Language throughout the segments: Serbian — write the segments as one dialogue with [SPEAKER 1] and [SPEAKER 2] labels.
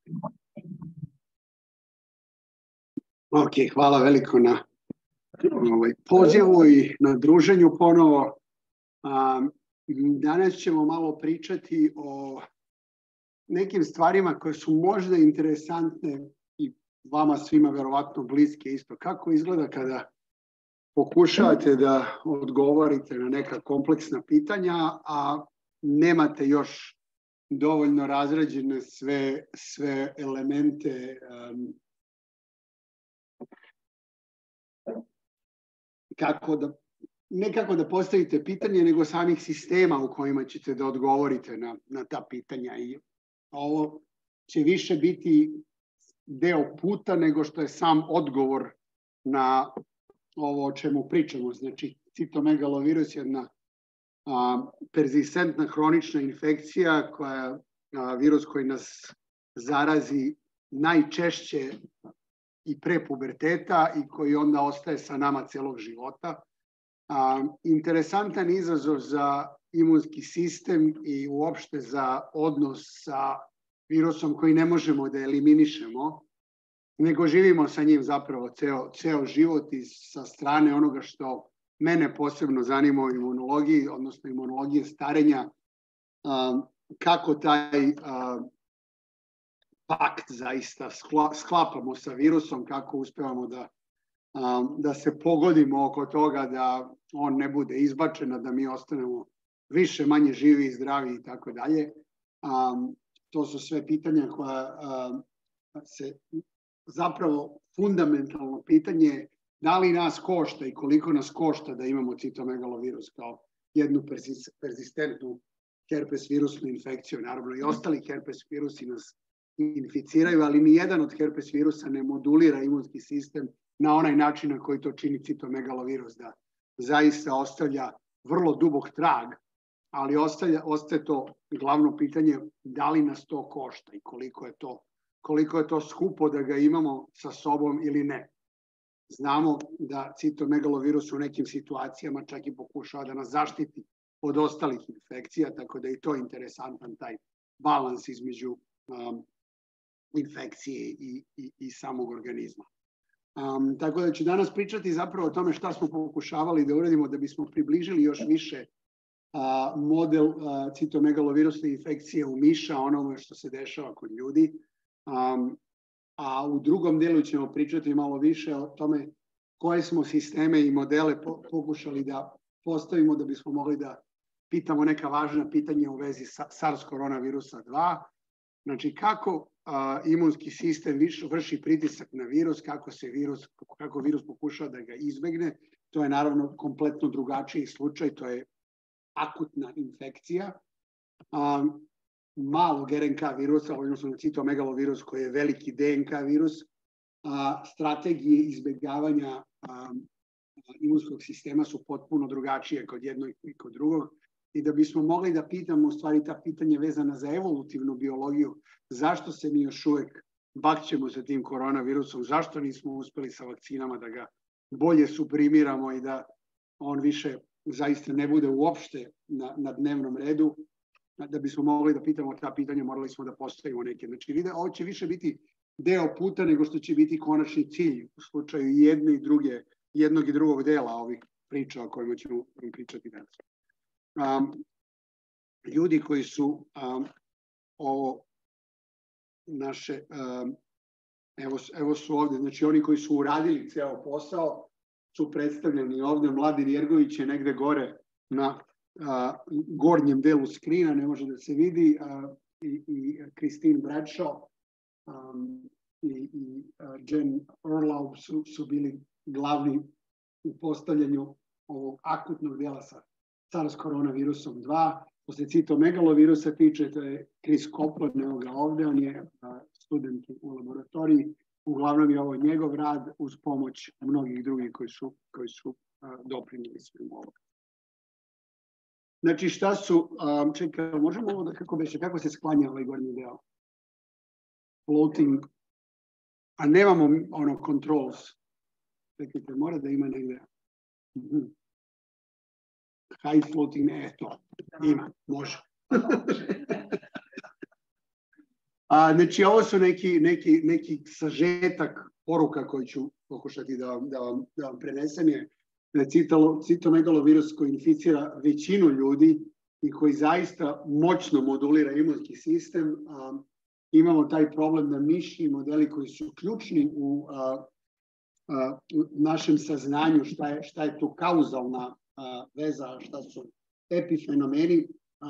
[SPEAKER 1] Ok, hvala veliko na pozivu i na druženju ponovo. Danas ćemo malo pričati o nekim stvarima koje su možda interesantne i vama svima verovatno bliske isto. Kako izgleda kada pokušavate da odgovorite na neka kompleksna pitanja, a nemate još dovoljno razrađene sve elemente ne kako da postavite pitanje, nego samih sistema u kojima ćete da odgovorite na ta pitanja. I ovo će više biti deo puta nego što je sam odgovor na ovo o čemu pričamo. Znači, citomegalovirus je jedna perzistentna hronična infekcija, virus koji nas zarazi najčešće i pre puberteta i koji onda ostaje sa nama celog života. Interesantan izazov za imunski sistem i uopšte za odnos sa virusom koji ne možemo da eliminišemo, nego živimo sa njim zapravo ceo život i sa strane onoga što mene posebno zanima u imunologiji, odnosno imunologije starenja, kako taj pakt zaista sklapamo sa virusom, kako uspevamo da se pogodimo oko toga da on ne bude izbačen, da mi ostanemo više manje živi i zdravi i tako dalje. To su sve pitanja koja se zapravo fundamentalno pitanje da li nas košta i koliko nas košta da imamo citomegalovirus kao jednu perzistentnu herpes virusnu infekciju. Naravno i ostali herpes virusi nas inficiraju, ali ni jedan od herpes virusa ne modulira imunski sistem na onaj način na koji to čini citomegalovirus, da zaista ostavlja vrlo dubok trag, ali ostaje to glavno pitanje da li nas to košta i koliko je to skupo da ga imamo sa sobom ili ne. Znamo da citomegalovirus u nekim situacijama čak i pokušava da nas zaštiti od ostalih infekcija, tako da je to interesantan taj balans između infekcije i samog organizma. Tako da ću danas pričati zapravo o tome šta smo pokušavali da uradimo da bismo približili još više model citomegalovirusne infekcije u miša, onome što se dešava kod ljudi. A u drugom delu ćemo pričati malo više o tome koje smo sisteme i modele pokušali da postavimo da bismo mogli da pitamo neka važna pitanja u vezi sa SARS koronavirusa 2. Znači, kako imunski sistem vrši pritisak na virus, kako virus pokušava da ga izbegne. To je naravno kompletno drugačiji slučaj, to je akutna infekcija malog RNK virusa, odnosno citomegalovirus koji je veliki DNK virus. Strategije izbegavanja imunskog sistema su potpuno drugačije kod jednog i kod drugog. I da bismo mogli da pitamo u stvari ta pitanja vezana za evolutivnu biologiju, zašto se mi još uvek bakćemo sa tim koronavirusom, zašto nismo uspeli sa vakcinama da ga bolje suprimiramo i da on više zaista ne bude uopšte na dnevnom redu. Da bismo mogli da pitamo ta pitanja, morali smo da postavimo neke. Znači, ovo će više biti deo puta nego što će biti konačni cilj u slučaju jednog i drugog dela ovih priča o kojima ćemo pričati danas. Ljudi koji su ovo naše, evo su ovde, znači oni koji su uradili ceo posao su predstavljeni ovde. Mladen Jergović je negde gore na gornjem delu skrina, ne može da se vidi, i Christine Bradshaw i Jen Orlow su bili glavni u postavljanju ovog akutnog dela sa SARS koronavirusom 2. Što se citomegalovirusa tiče, to je Chris Copeland, evo ga ovde, on je student u laboratoriji. Uglavnom je ovo njegov rad uz pomoć mnogih drugih koji su doprinili svemu ovoga. Znači, šta su, čekaj, možemo ovo da, kako se sklanja ovaj gornji deo? Floating, a nemamo controls. Čekajte, mora da ima negde. High floating, to ima, može. Znači, ovo su neki sažetak poruka koji ću pokušati da vam prenesem je citomegalovirus koji inficira većinu ljudi i koji zaista moćno modulira imunski sistem. Imamo taj problem da mišji modeli koji su ključni u našem saznanju šta je tu kauzalna veza, šta su epifenomeni,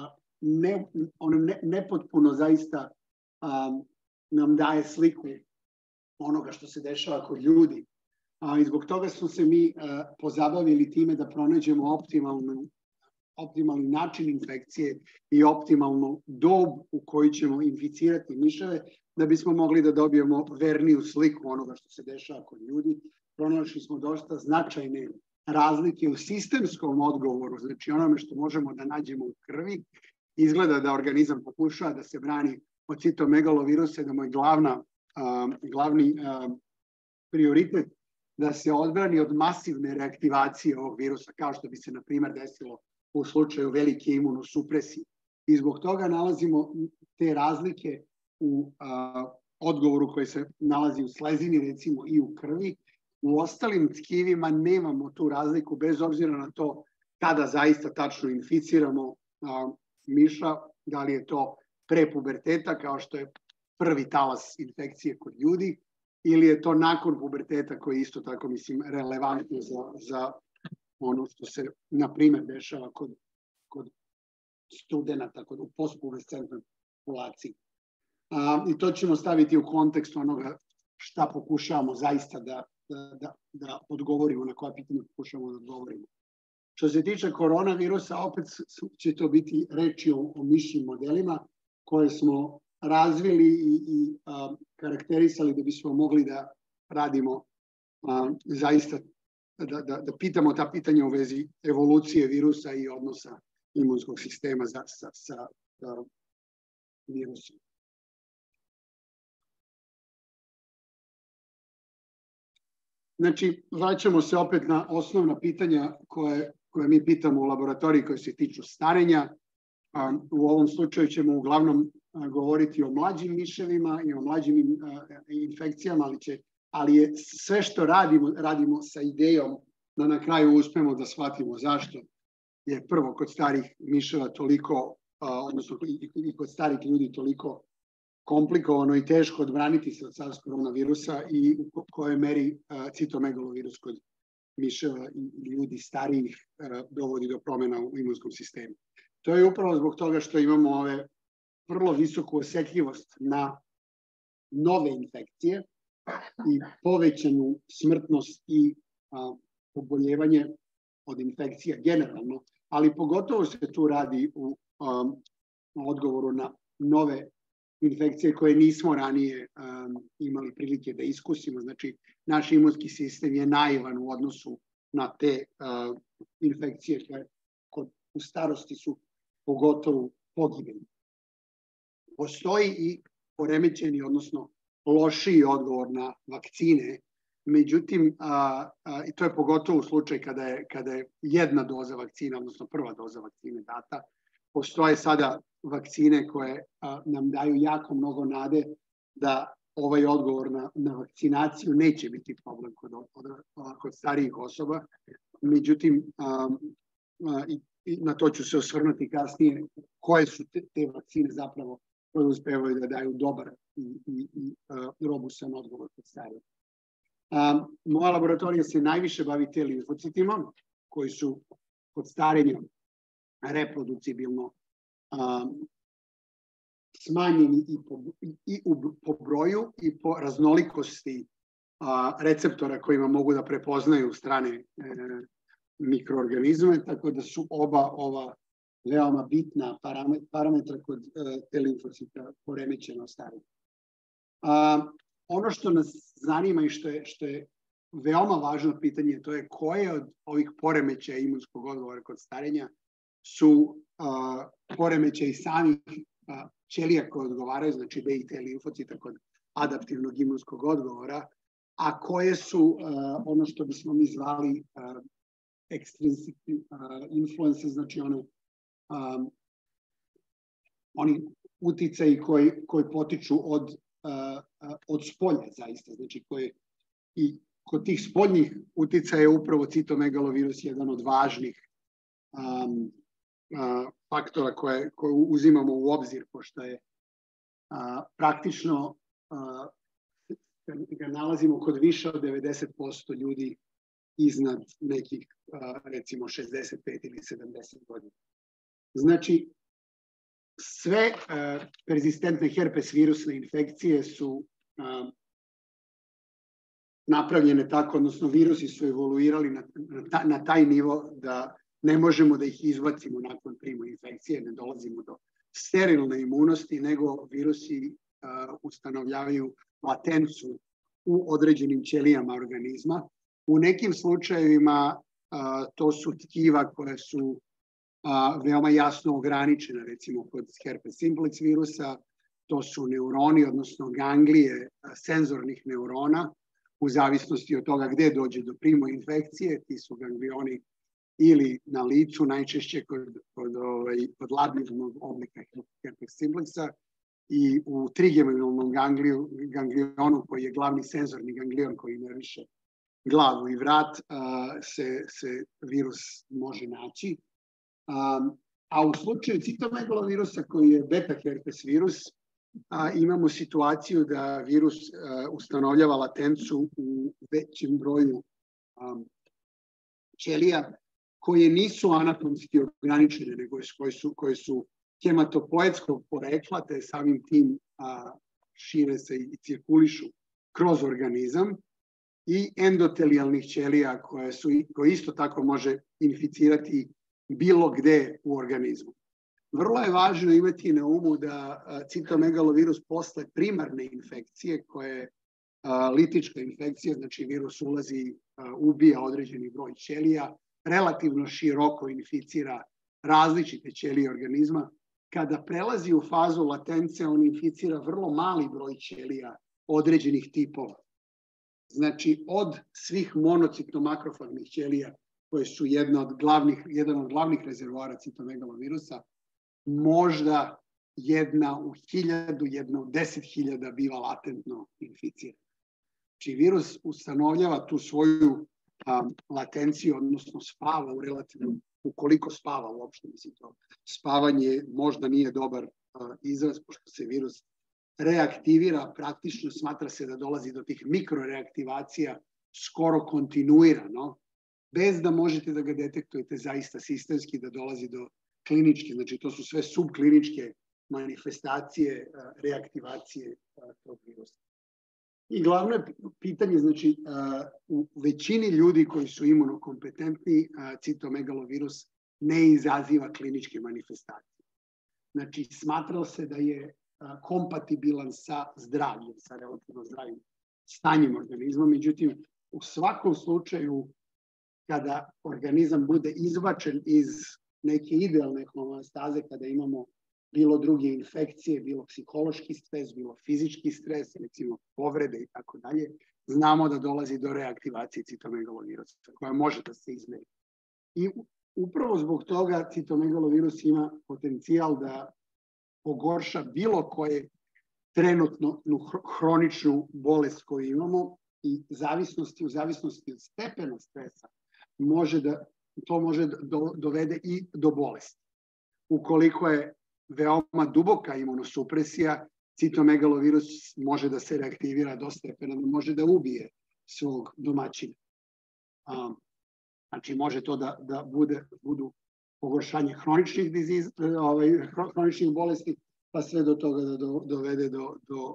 [SPEAKER 1] nepotpuno zaista nam daje sliku onoga što se dešava kod ljudi. I zbog toga smo se mi pozabavili time da pronađemo optimalni način infekcije i optimalnu dob u kojoj ćemo inficirati miševe da bismo mogli da dobijemo verniju sliku onoga što se dešava kod ljudi. Pronašli smo dosta značajne razlike u sistemskom odgovoru, znači onome što možemo da nađemo u krvi. Izgleda da organizam pokušava da se brani od citomegalovirusa, da mu je glavni prioritet da se odbrani od masivne reaktivacije ovog virusa, kao što bi se, na primjer, desilo u slučaju velike imunosupresije. I zbog toga nalazimo te razlike u odgovoru koji se nalazi u slezini, recimo i u krvi. U ostalim tkivima nemamo tu razliku, bez obzira na to kada zaista tačno inficiramo miša, da li je to pre puberteta, kao što je prvi talas infekcije kod ljudi, ili je to nakon puberteta, koji je isto tako, mislim, relevantno za ono što se, na primjer, dešava kod studenata, u postpubescentnoj populaciji. I to ćemo staviti u kontekst onoga šta pokušavamo zaista da odgovorimo, na koja pitanja pokušavamo da odgovorimo. Što se tiče koronavirusa, opet će to biti reči o mišjim modelima koje smo razvili i karakterisali da bismo mogli da radimo zaista, da pitamo ta pitanja u vezi evolucije virusa i odnosa imunskog sistema sa virusom. Znači, vraćamo se opet na osnovna pitanja koje mi pitamo u laboratoriji koje se tiču starenja. U ovom slučaju ćemo uglavnom govoriti o mlađim miševima i o mlađim infekcijama, ali je sve što radimo sa idejom da na kraju uspemo da shvatimo zašto je prvo kod starih miševa toliko, odnosno i kod starih ljudi toliko komplikovano i teško odbraniti se od SARS koronavirusa i u kojoj meri citomegalovirus kod miševa i ljudi starijih dovodi do promjena u imunskom sistemu. To je upravo zbog toga što imamo ove vrlo visoku osetljivost na nove infekcije i povećanu smrtnost i oboljevanje od infekcija generalno, ali pogotovo se tu radi u odgovoru na nove infekcije koje nismo ranije imali prilike da iskusimo. Znači, naš imunski sistem je naivan u odnosu na te infekcije koje u starosti su pogotovo pogibeni. Postoji i poremećeni, odnosno lošiji odgovor na vakcine, međutim, i to je pogotovo u slučaju kada je jedna doza vakcina, odnosno prva doza vakcine data. Postoje sada vakcine koje nam daju jako mnogo nade da ovaj odgovor na vakcinaciju neće biti problem kod starijih osoba. Međutim, i na to ću se osvrnuti kasnije, koje su te vakcine zapravo koje uspevaju da daju dobar i robusan odgovor kod starijih. Moja laboratorija se najviše bavi te limfocitima, koji su kod starenja reproducibilno smanjeni i po broju i po raznolikosti receptora kojima mogu da prepoznaju strane mikroorganizme, tako da su oba ova veoma bitna parametra kod te limfocita poremećeno starenje. Ono što nas zanima i što je veoma važno pitanje, to je koje od ovih poremećaja imunskog odgovora kod starenja su poremećaji samih ćelija koje odgovaraju, znači B i T limfocita kod adaptivnog imunskog odgovora, a koje su ono što bismo mi zvali extrinsic influence, znači oni uticaji koji potiču od spolja zaista. Znači, i kod tih spoljnih uticaja je upravo citomegalovirus jedan od važnih faktora koje uzimamo u obzir, pošto je praktično ga nalazimo kod više od 90% ljudi iznad nekih, recimo, 65 ili 70 godina. Znači, sve persistentne herpes virusne infekcije su napravljene tako, odnosno virusi su evoluirali na taj nivo da ne možemo da ih izbacimo nakon prima infekcije, ne dolazimo do sterilne imunosti, nego virusi ustanovljavaju latencu u određenim ćelijama organizma. U nekim slučajevima to su tkiva koje su veoma jasno ograničena, recimo kod herpes simplex virusa, to su neuroni, odnosno ganglije senzornih neurona, u zavisnosti od toga gde dođe do primo infekcije, ti su ganglioni ili na licu, najčešće kod labilnog oblika herpes simplexa, i u trigeminalnom ganglionu, koji je glavni senzorni ganglion koji nerviše glavu i vrat, se virus može naći. A u slučaju citomegalovirusa, koji je beta herpes virus, imamo situaciju da virus ustanovljava latencu u većem broju ćelija koje nisu anatomski ograničene, nego koje su hematopoetskog porekla, te samim tim šire se i cirkulišu kroz organizam, i endotelijalnih ćelija koje isto tako može inficirati bilo gde u organizmu. Vrlo je važno imati na umu da citomegalovirus posle primarne infekcije, koja je litička infekcija, znači virus ulazi, ubija određeni broj ćelija, relativno široko inficira različite ćelije organizma. Kada prelazi u fazu latence, on inficira vrlo mali broj ćelija određenih tipova. Znači, od svih monocitno-makrofagnih ćelija, koje su jedan od glavnih rezervoara citomegalovirusa, možda jedna u 1000, jedna u 10.000 biva latentno inficirana. Znači, virus ustanovljava tu svoju latenciju, odnosno spava u relativnom, ukoliko spava uopšte, mislim to. Spavanje možda nije dobar izraz, pošto se virus reaktivira, praktično smatra se da dolazi do tih mikroreaktivacija skoro kontinuirano, bez da možete da ga detektujete zaista sistemski, da dolazi do kliničke, znači to su sve subkliničke manifestacije reaktivacije tog virusa. I glavno je pitanje, znači, u većini ljudi koji su imunokompetentni, citomegalovirus ne izaziva kliničke manifestacije. Znači, smatralo se da je kompatibilan sa zdravljem, sa relativno zdravim stanjem organizma. Međutim, u svakom slučaju, kada organizam bude izbačen iz neke idealne homeostaze, kada imamo bilo druge infekcije, bilo psihološki stres, bilo fizički stres, recimo povrede i tako dalje, znamo da dolazi do reaktivacije citomegalovirusa, koja može da se izmeri. I upravo zbog toga citomegalovirus ima potencijal da pogorša bilo koje trenutno hroničnu bolest koju imamo, i u zavisnosti od stepena stresa to može dovede i do bolesti. Ukoliko je veoma duboka imunosupresija, citomegalovirus može da se reaktivira do stepena, može da ubije svog domaćina. Znači, može to da budu pogoršanje hroničnih bolesti, pa sve do toga da dovede do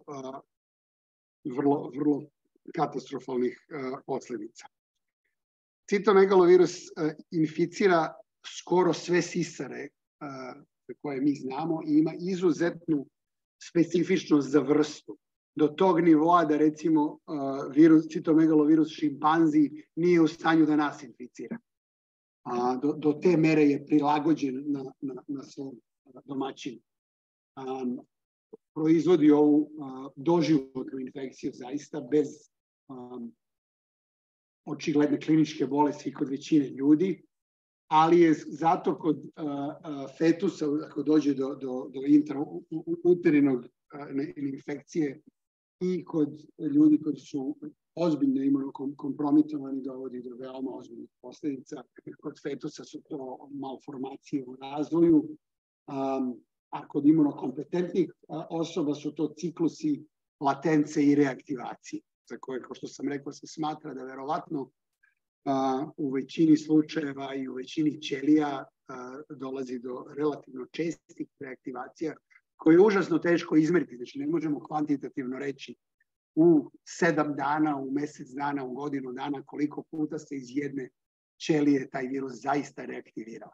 [SPEAKER 1] vrlo katastrofalnih posledica. Citomegalovirus inficira skoro sve sisare koje mi znamo i ima izuzetnu specifičnost za vrstu. Do tog nivoa da, recimo, citomegalovirus šimpanzi nije u stanju da nas inficira. Do te mere je prilagođen na svom domaćinu. Proizvodi ovu doživotnu infekciju zaista bez očigledne kliničke bolesti kod većine ljudi, ali je zato kod fetusa, ako dođe do intrauterinog infekcije i kod ljudi koji su ozbiljno imunokompromitovani, dovodi do veoma ozbiljnih posledica. Kod fetusa su to malformacije u razvoju, a kod imunokompetentnih osoba su to ciklusi latence i reaktivacije, za koje, kao što sam rekao, se smatra da verovatno u većini slučajeva i u većini ćelija dolazi do relativno čestih reaktivacija koje je užasno teško izmeriti. Znači, ne možemo kvantitativno reći u 7 dana, u mesec dana, u godinu dana koliko puta se iz jedne ćelije taj virus zaista reaktivirao.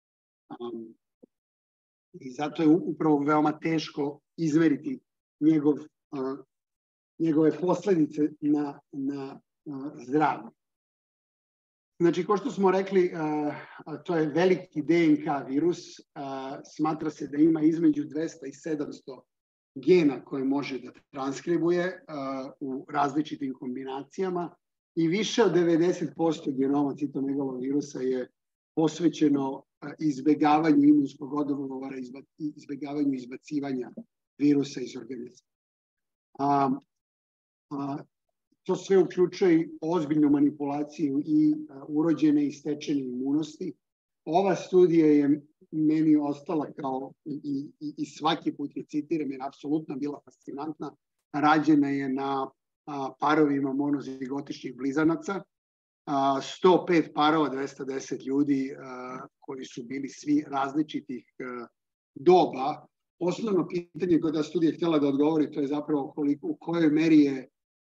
[SPEAKER 1] I zato je upravo veoma teško izmeriti njegove posledice na zdravlje. Znači, kao što smo rekli, to je veliki DNK virus. Smatra se da ima između 200 i 700 gena koje može da transkribuje u različitim kombinacijama i više od 90% genoma citomegalovirusa je posvećeno izbegavanju imunskog odgovora, izbegavanju izbacivanja virusa iz organizma. To sve uključuje ozbiljnu manipulaciju i urođene i stečene imunosti. Ova studija je meni ostala kao i svaki put je citiram, jer apsolutno bila fascinantna. Rađena je na parovima monozigotičnih blizanaca. 105 parova, 210 ljudi koji su bili svi različitih doba. Osnovno pitanje koje ta studija htjela da odgovori, to je zapravo u kojoj meri je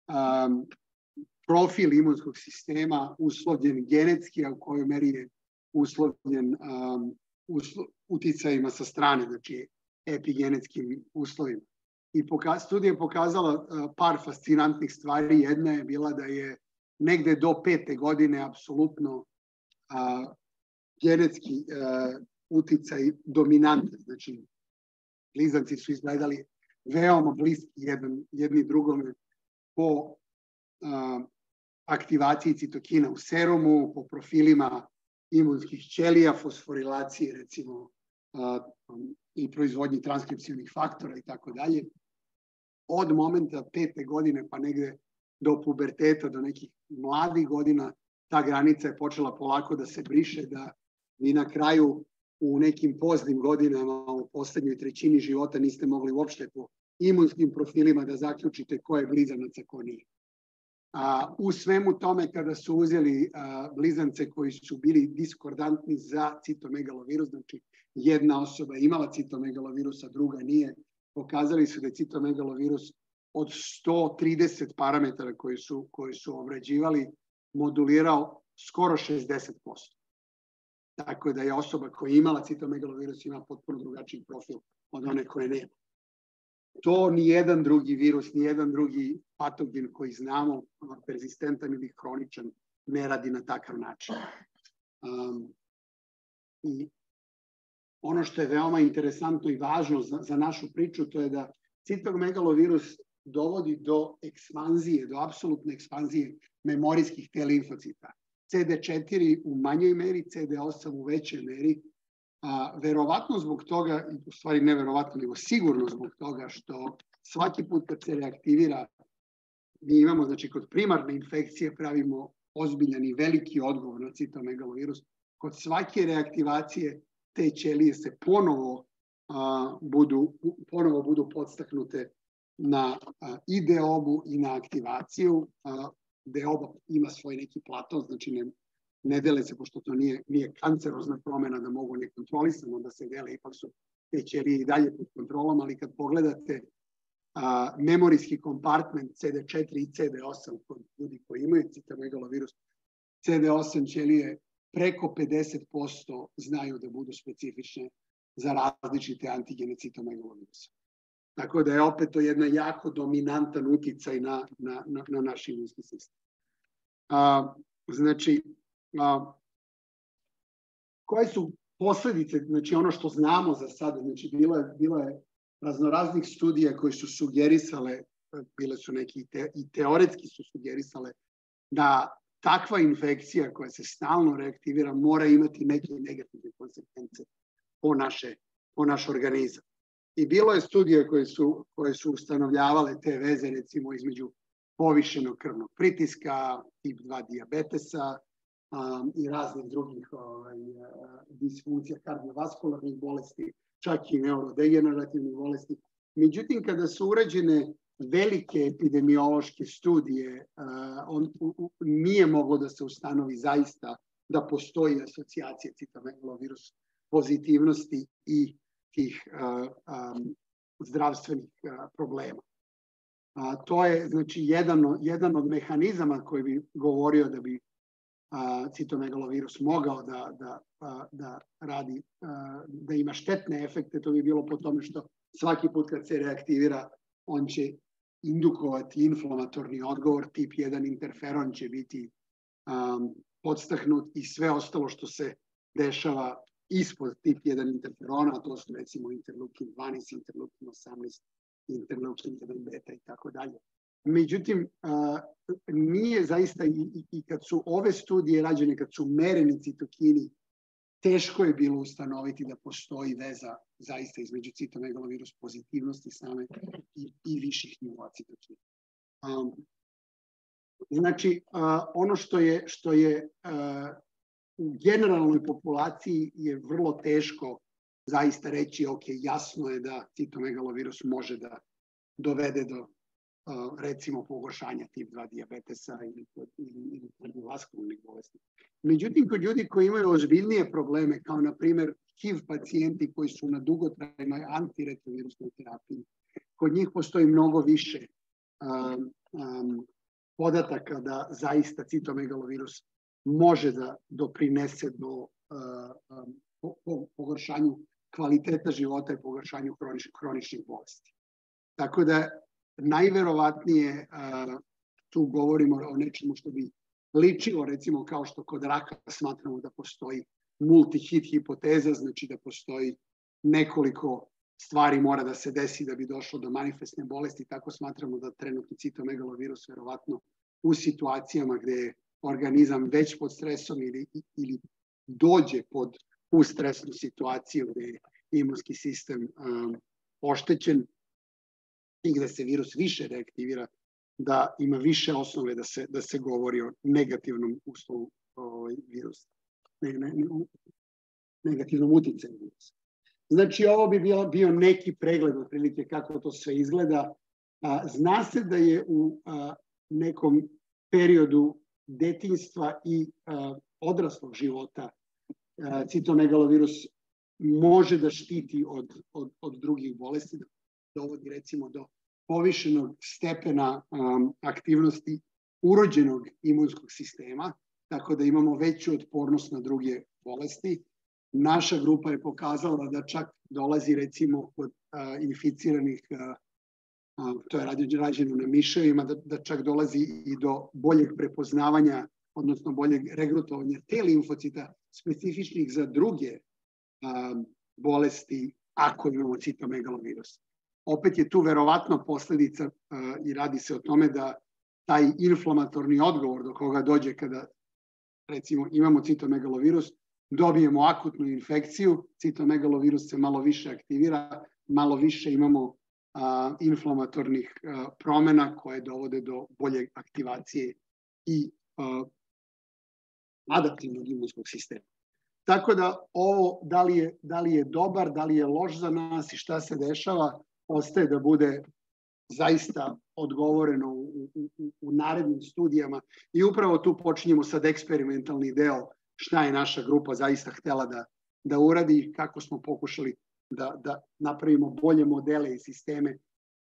[SPEAKER 1] profil imunskog sistema uslovljen genetski, a u kojoj meri je uslovljen uticajima sa strane, znači epigenetskim uslovima. I studija je pokazala par fascinantnih stvari. Jedna je bila da je negde do 5. godine apsolutno genetski uticaj dominantan. Znači, blizanci su izgledali veoma bliski jedni drugome po aktivaciji citokina u serumu, po profilima imunskih ćelija, fosforilacije, recimo, i proizvodnji transkripcijnih faktora i tako dalje. Od momenta 5. godine pa negde do puberteta, do nekih mladih godina, ta granica je počela polako da se briše, da vi na kraju u nekim poznim godinama, u poslednjoj trećini života, niste mogli uopšte po imunskim profilima da zaključite ko je blizanac, a ko nije. U svemu tome, kada su uzeli blizance koji su bili diskordantni za citomegalovirus, znači jedna osoba je imala citomegalovirus, a druga nije, pokazali su da je citomegalovirus od 130 parametara koji su obrađivali modulirao skoro 60%. Tako da je osoba koja je imala citomegalovirus ima potpuno drugačiji profil od one koje nema. To nijedan drugi virus, nijedan drugi patogen koji znamo, perzistentan ili hroničan, ne radi na takav način. I ono što je veoma interesantno i važno za našu priču, to je da citomegalovirus dovodi do ekspanzije, do apsolutne ekspanzije memorijskih T limfocita. CD4 u manjoj meri, CD8 u većoj meri. Verovatno zbog toga, u stvari ne verovatno, nego sigurno zbog toga što svaki put kad se reaktivira, mi imamo, znači kod primarne infekcije pravimo ozbiljan i veliki odgovor na citomegalovirus. Kod svake reaktivacije te ćelije se ponovo budu podstaknute na i deobu i na aktivaciju. Deoba ima svoj neki platon, znači ne dele se, pošto to nije kancerozna promena da mogu nekontrolisano da se dele, ipak su te ćelije i dalje pod kontrolom, ali kad pogledate memorijski kompartment CD4 i CD8 kod ljudi koji imaju citomegalovirus, CD8 ćelije preko 50% znaju da budu specifične za različite antigene citomegalovirusa. Tako da je opet to jedna jako dominantan uticaj na naš imunski sistem. Znači, koje su posledice, znači ono što znamo za sada, znači bilo je raznoraznih studija koji su sugerisale, bile su neki i teoretski su sugerisale da takva infekcija koja se stalno reaktivira mora imati neke negativne konsekvence po naš organizam. I bilo je studije koje su ustanovljavale te veze, recimo između povišenog krvnog pritiska, tip 2 dijabetesa i raznih drugih disfunkcija kardiovaskularnih bolesti, čak i neurodegenerativnih bolesti. Međutim, kada su urađene velike epidemiološke studije, nije moglo da se ustanovi zaista da postoji asocijacija citomegalovirus pozitivnosti i tih zdravstvenih problema. To je znači jedan od mehanizama koji bi govorio da bi citomegalovirus mogao da radi, da ima štetne efekte. To bi bilo po tome što svaki put kad se reaktivira, on će indukovati inflamatorni odgovor, tip 1 interferon će biti podstahnut i sve ostalo što se dešava ispod tip 1 interferona, to su recimo interleukin 12, interleukin 18, interleukin 1 beta i tako dalje. Međutim, nije zaista, i kad su ove studije rađene, kad su mereni citokini, teško je bilo ustanoviti da postoji veza zaista između citomegalovirus pozitivnosti same i viših nivoa citokina. Znači, ono što je u generalnoj populaciji je vrlo teško zaista reći, ok, jasno je da citomegalovirus može da dovede do recimo pogoršanja tip 2 dijabetesa ili kardiovaskularnih bolesti. Međutim, kod ljudi koji imaju ozbiljnije probleme, kao na primjer HIV pacijenti koji su na dugotrajnoj antiretrovirusnoj terapiji, kod njih postoji mnogo više podataka da zaista citomegalovirus može da doprinese do pogoršanju kvaliteta života i pogoršanju hroničnih bolesti. Tako da najverovatnije tu govorimo o nečemu što bi ličilo, recimo kao što kod raka smatramo da postoji multi-hit hipoteza, znači da postoji nekoliko stvari mora da se desi da bi došlo do manifestne bolesti, tako smatramo da trenutni citomegalovirus verovatno u situacijama gde je organizam već pod stresom ili dođe u stresnu situaciju gde je imunski sistem oštećen i gde se virus više reaktivira, da ima više osnove da se govori o negativnom uslovu virusa, negativnom uticaju virusa. Znači, ovo bi bio neki pregled otprilike kako to sve izgleda. Zna se da je u nekom periodu detinjstva i odraslog života citomegalovirus može da štiti od drugih bolesti, da dovodi recimo do povišenog stepena aktivnosti urođenog imunskog sistema, tako da imamo veću otpornost na druge bolesti. Naša grupa je pokazala da čak dolazi recimo kod inficiranih, to je rađeno na miševima, da čak dolazi i do boljeg prepoznavanja, odnosno boljeg regrutovanja te limfocita specifičnih za druge bolesti ako imamo citomegalovirus. Opet je tu verovatno posledica i radi se o tome da taj inflamatorni odgovor do koga dođe kada recimo imamo citomegalovirus, dobijemo akutnu infekciju, citomegalovirus se malo više aktivira, malo više imamo inflamatornih promena koje dovode do bolje aktivacije i adaptivnog imunskog sistema. Tako da ovo da li je dobar, da li je loš za nas i šta se dešava, ostaje da bude zaista odgovoreno u narednim studijama i upravo tu počinjemo sad eksperimentalni deo šta je naša grupa zaista htela da uradi i kako smo pokušali da napravimo bolje modele i sisteme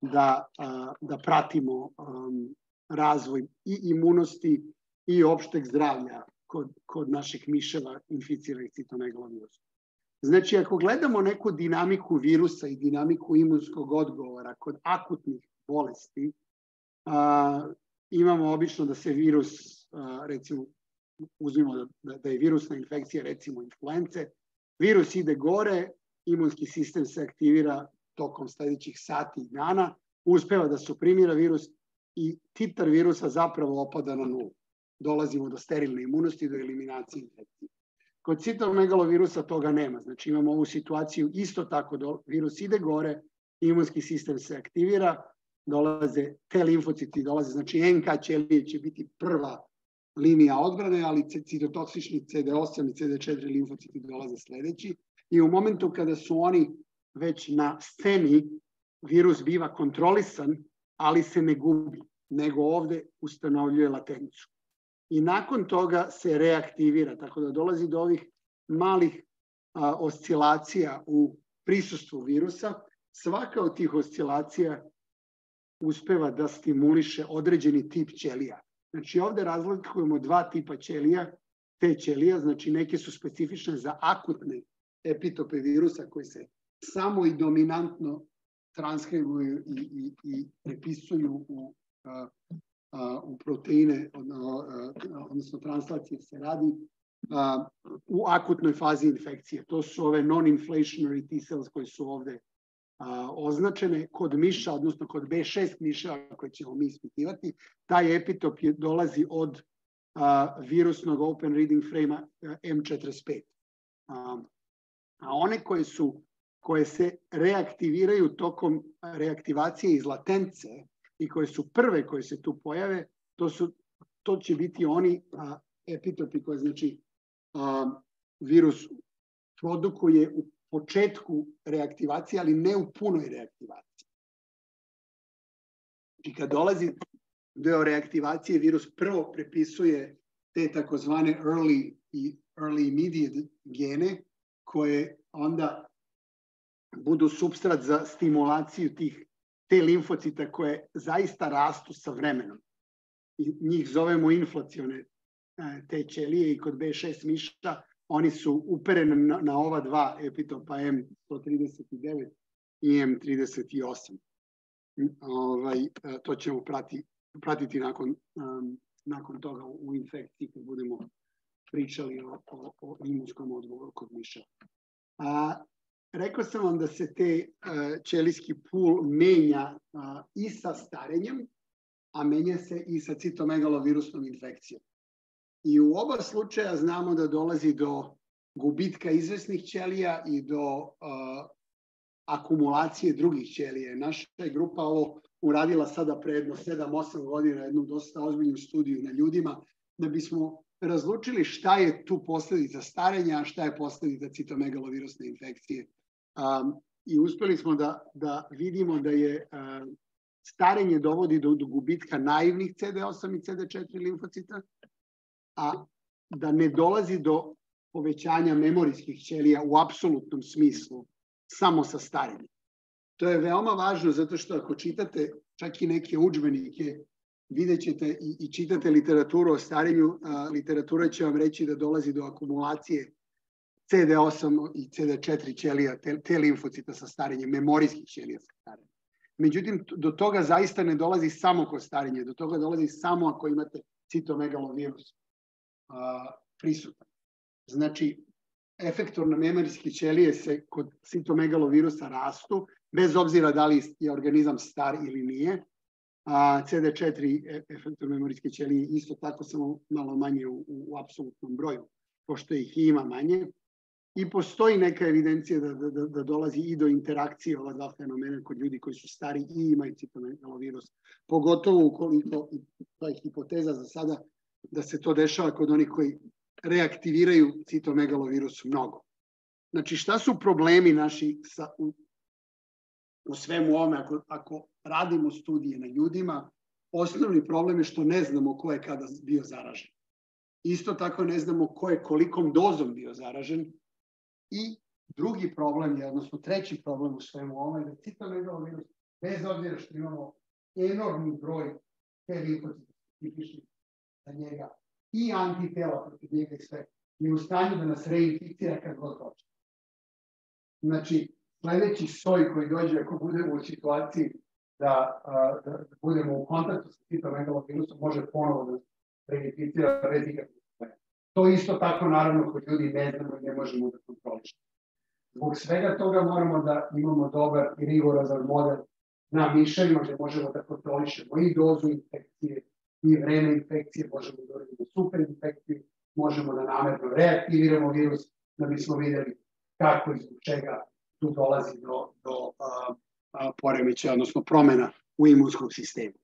[SPEAKER 1] da pratimo razvoj i imunosti i opšteg zdravlja kod naših miševa inficiranih citomegalovirusom. Znači, ako gledamo neku dinamiku virusa i dinamiku imunskog odgovora kod akutnih bolesti, imamo obično da se virus, recimo, uzmimo da je virusna infekcija, recimo influence, virus ide gore, imunski sistem se aktivira tokom sledećih sati i dana, uspeva da suprimira virus i titar virusa zapravo opada na nulu. dolazimo do sterilne imunosti, do eliminacije infekcije. Kod citomegalovirusa toga nema. Znači imamo ovu situaciju isto tako, virus ide gore, imunski sistem se aktivira, dolaze te limfociti, znači NK ćelije će biti prva linija odbrane, ali citotoksični CD8 i CD4 limfociti dolaze sledeći. I u momentu kada su oni već na sceni, virus biva kontrolisan, ali se ne gubi, nego ovde ustanovljuje latencu. I nakon toga se reaktivira, tako da dolazi do ovih malih oscilacija u prisustvu virusa. Svaka od tih oscilacija uspeva da stimuliše određeni tip ćelija. Znači ovde razlikujemo dva tipa ćelija. Te ćelija, znači neke su specifične za akutne epitope virusa koji se samo i dominantno transkribuju i prepisuju u proteine, odnosno translacije se radi u akutnoj fazi infekcije. To su ove non-inflationary T-cells koji su ovde označene. Kod miša, odnosno kod B6 miša koje ćemo mi ispitivati, taj epitop dolazi od virusnog open reading frame-a M45. A one koje se reaktiviraju tokom reaktivacije iz latence i koje su prve koje se tu pojave, to će biti oni epitopi koje znači virus produkuje u početku reaktivacije, ali ne u punoj reaktivaciji. I kad dolazi do reaktivacije, virus prvo prepisuje te takozvane early i early immediate gene, koje onda budu supstrat za stimulaciju te limfocita koje zaista rastu sa vremenom. I njih zovemo inflacione te ćelije i kod B6 miša oni su upereni na ova dva epitopa M139 i M38. To ćemo pratiti nakon toga u infekciji kad budemo pričali o imunskom odgovoru kod miša. Rekao sam vam da se te ćelijski pul menja i sa starenjem, a menja se i sa citomegalovirusnom infekcijom. I u oba slučaja znamo da dolazi do gubitka izvesnih ćelija i do akumulacije drugih ćelija. Naša je grupa ovo uradila sada pre jedno 7-8 godina, jednu dosta ozbiljnu studiju na ljudima, da bismo razlučili šta je tu posledica starenja, a šta je posledica citomegalovirusne infekcije. I uspeli smo da vidimo da je starenje dovodi do gubitka naivnih CD8 i CD4 limfocita, a da ne dolazi do povećanja memorijskih ćelija u apsolutnom smislu, samo sa starenjem. To je veoma važno zato što ako čitate čak i neke udžbenike, vidjet ćete i čitate literaturu o starenju, literatura će vam reći da dolazi do akumulacije CD8 i CD4 ćelija, te limfocita sa starenjem, memorijskih ćelija sa starenjem. Međutim, do toga zaista ne dolazi samo kod starenja, do toga dolazi samo ako imate citomegalovirus prisutan. Znači, efektorne memorijske ćelije se kod citomegalovirusa rastu, bez obzira da li je organizam star ili nije. CD4 efektorne memorijske ćelije isto tako, samo malo manje u apsolutnom broju, pošto ih ima manje. I postoji neka evidencija da dolazi i do interakcije ova dva fenomena kod ljudi koji su stari i imaju citomegalovirus. Pogotovo ukoliko, to je hipoteza za sada, da se to dešava kod onih koji reaktiviraju citomegalovirus mnogo. Znači, šta su problemi naši u svemu ovome ako radimo studije na ljudima? Osnovni problem je što ne znamo ko je kada bio zaražen. Isto tako ne znamo ko je kolikom dozom bio zaražen. I drugi problem je, odnosno treći problem u svemu ovome, da citomegalovirus, bez obzira što imamo enormni broj te limfocita specifičnih za njega i antitela protiv njega i sve, je u stanju da nas reinficira kad god hoće. Znači, sledeći soj koji dođe ako budemo u situaciji da budemo u kontaktu sa citomegalovirusom, može ponovo da reinficira bez ikakvih problema. To isto tako, naravno, kod ljudi ne znamo i ne možemo da kontrolišemo. Zbog svega toga moramo da imamo dobar i rigorazan model na miševima gde možemo da kontrolišemo i dozu infekcije i vreme infekcije, možemo da uradimo superinfekciju možemo da namerno reaktiviramo virus, da bismo videli kako i zbog čega tu dolazi do poremećaja, odnosno promena u imunskom sistemu.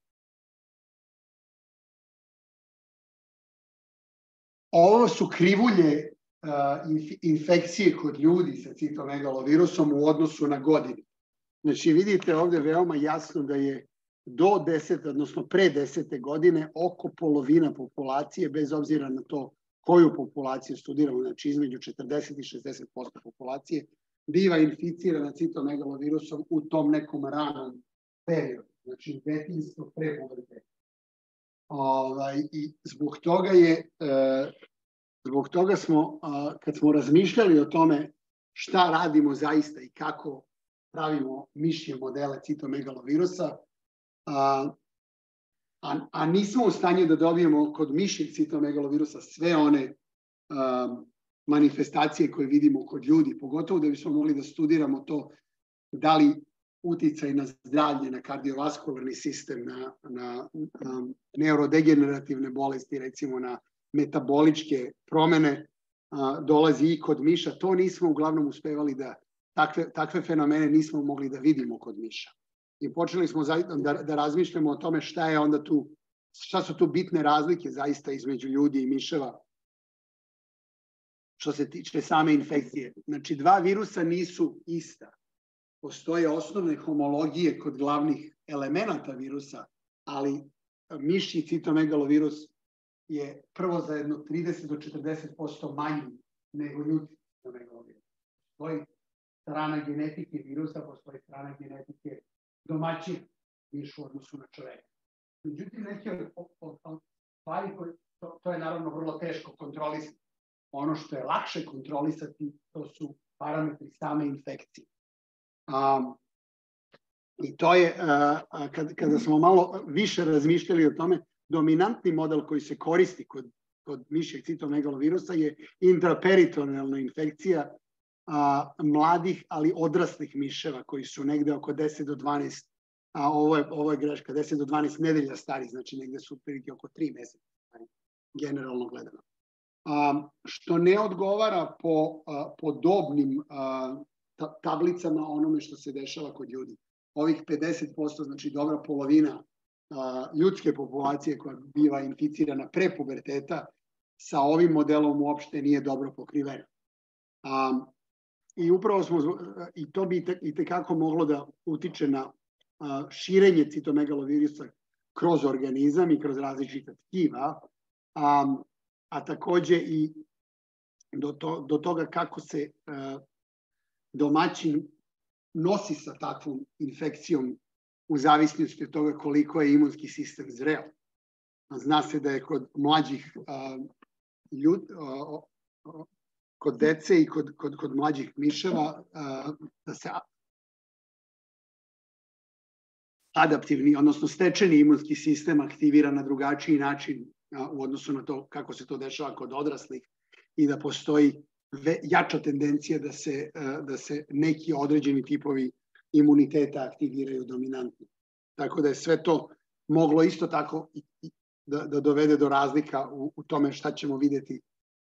[SPEAKER 1] Ovo su krivulje infekcije kod ljudi sa citomegalovirusom u odnosu na godine. Znači vidite ovde veoma jasno da je do 10, odnosno pre 10. godine oko polovina populacije, bez obzira na to koju populaciju studiramo, znači između 40 i 60% populacije, biva inficirana citomegalovirusom u tom nekom ranom periodu, znači detinjstvo, pre puberteta. I zbog toga smo, kad smo razmišljali o tome šta radimo zaista i kako pravimo mišje modele citomegalovirusa, a nismo u stanju da dobijemo kod mišjeg citomegalovirusa sve one manifestacije koje vidimo kod ljudi, pogotovo da bismo mogli da studiramo to da li uticaj na zdravlje, na kardiovaskularni sistem, na neurodegenerativne bolesti, recimo na metaboličke promene dolazi i kod miša. To nismo uglavnom uspevali da, takve fenomene nismo mogli da vidimo kod miša. I počeli smo da razmišljamo o tome šta su tu bitne razlike zaista između ljudi i miševa što se tiče same infekcije. Znači, dva virusa nisu ista. Postoje osnovne homologije kod glavnih elemenata virusa, ali mišji citomegalovirus je prvo za jedno 30 do 40% manji nego ljudski citomegalovirus. Postoji strana genetike virusa, postoji strana genetike domaćih miša u odnosu na čoveka. Međutim, neke od stvari koje, to je naravno vrlo teško kontrolisati. Ono što je lakše kontrolisati, to su parametri same infekcije. I to je, kada smo malo više razmišljali o tome, dominantni model koji se koristi kod mišjeg citomegalovirusa je intraperitonealna infekcija mladih, ali odraslih miševa koji su negde oko 10 do 12, a ovo je greška, 10 do 12 nedelja stari, znači negde su prilike oko 3 meseca stari, generalno gledano. Što ne odgovara po dobnim tablicama onome što se dešava kod ljudi. Ovih 50%, znači dobra polovina ljudske populacije koja biva inficirana pre puberteta, sa ovim modelom uopšte nije dobro pokrivena. I upravo i to bi itekako moglo da utiče na širenje citomegalovirusa kroz organizam i kroz različita tkiva, a takođe i do toga kako se domaćin nosi sa takvom infekcijom u zavisnosti od toga koliko je imunski sistem zreo. Zna se da je kod mlađih ljudi, kod dece i kod mlađih miševa, da se adaptivni, odnosno stečeni imunski sistem aktivira na drugačiji način u odnosu na to kako se to dešava kod odraslih i da postoji jača tendencija da se neki određeni tipovi imuniteta aktiviraju dominantno. Tako da je sve to moglo isto tako da dovede do razlika u tome šta ćemo videti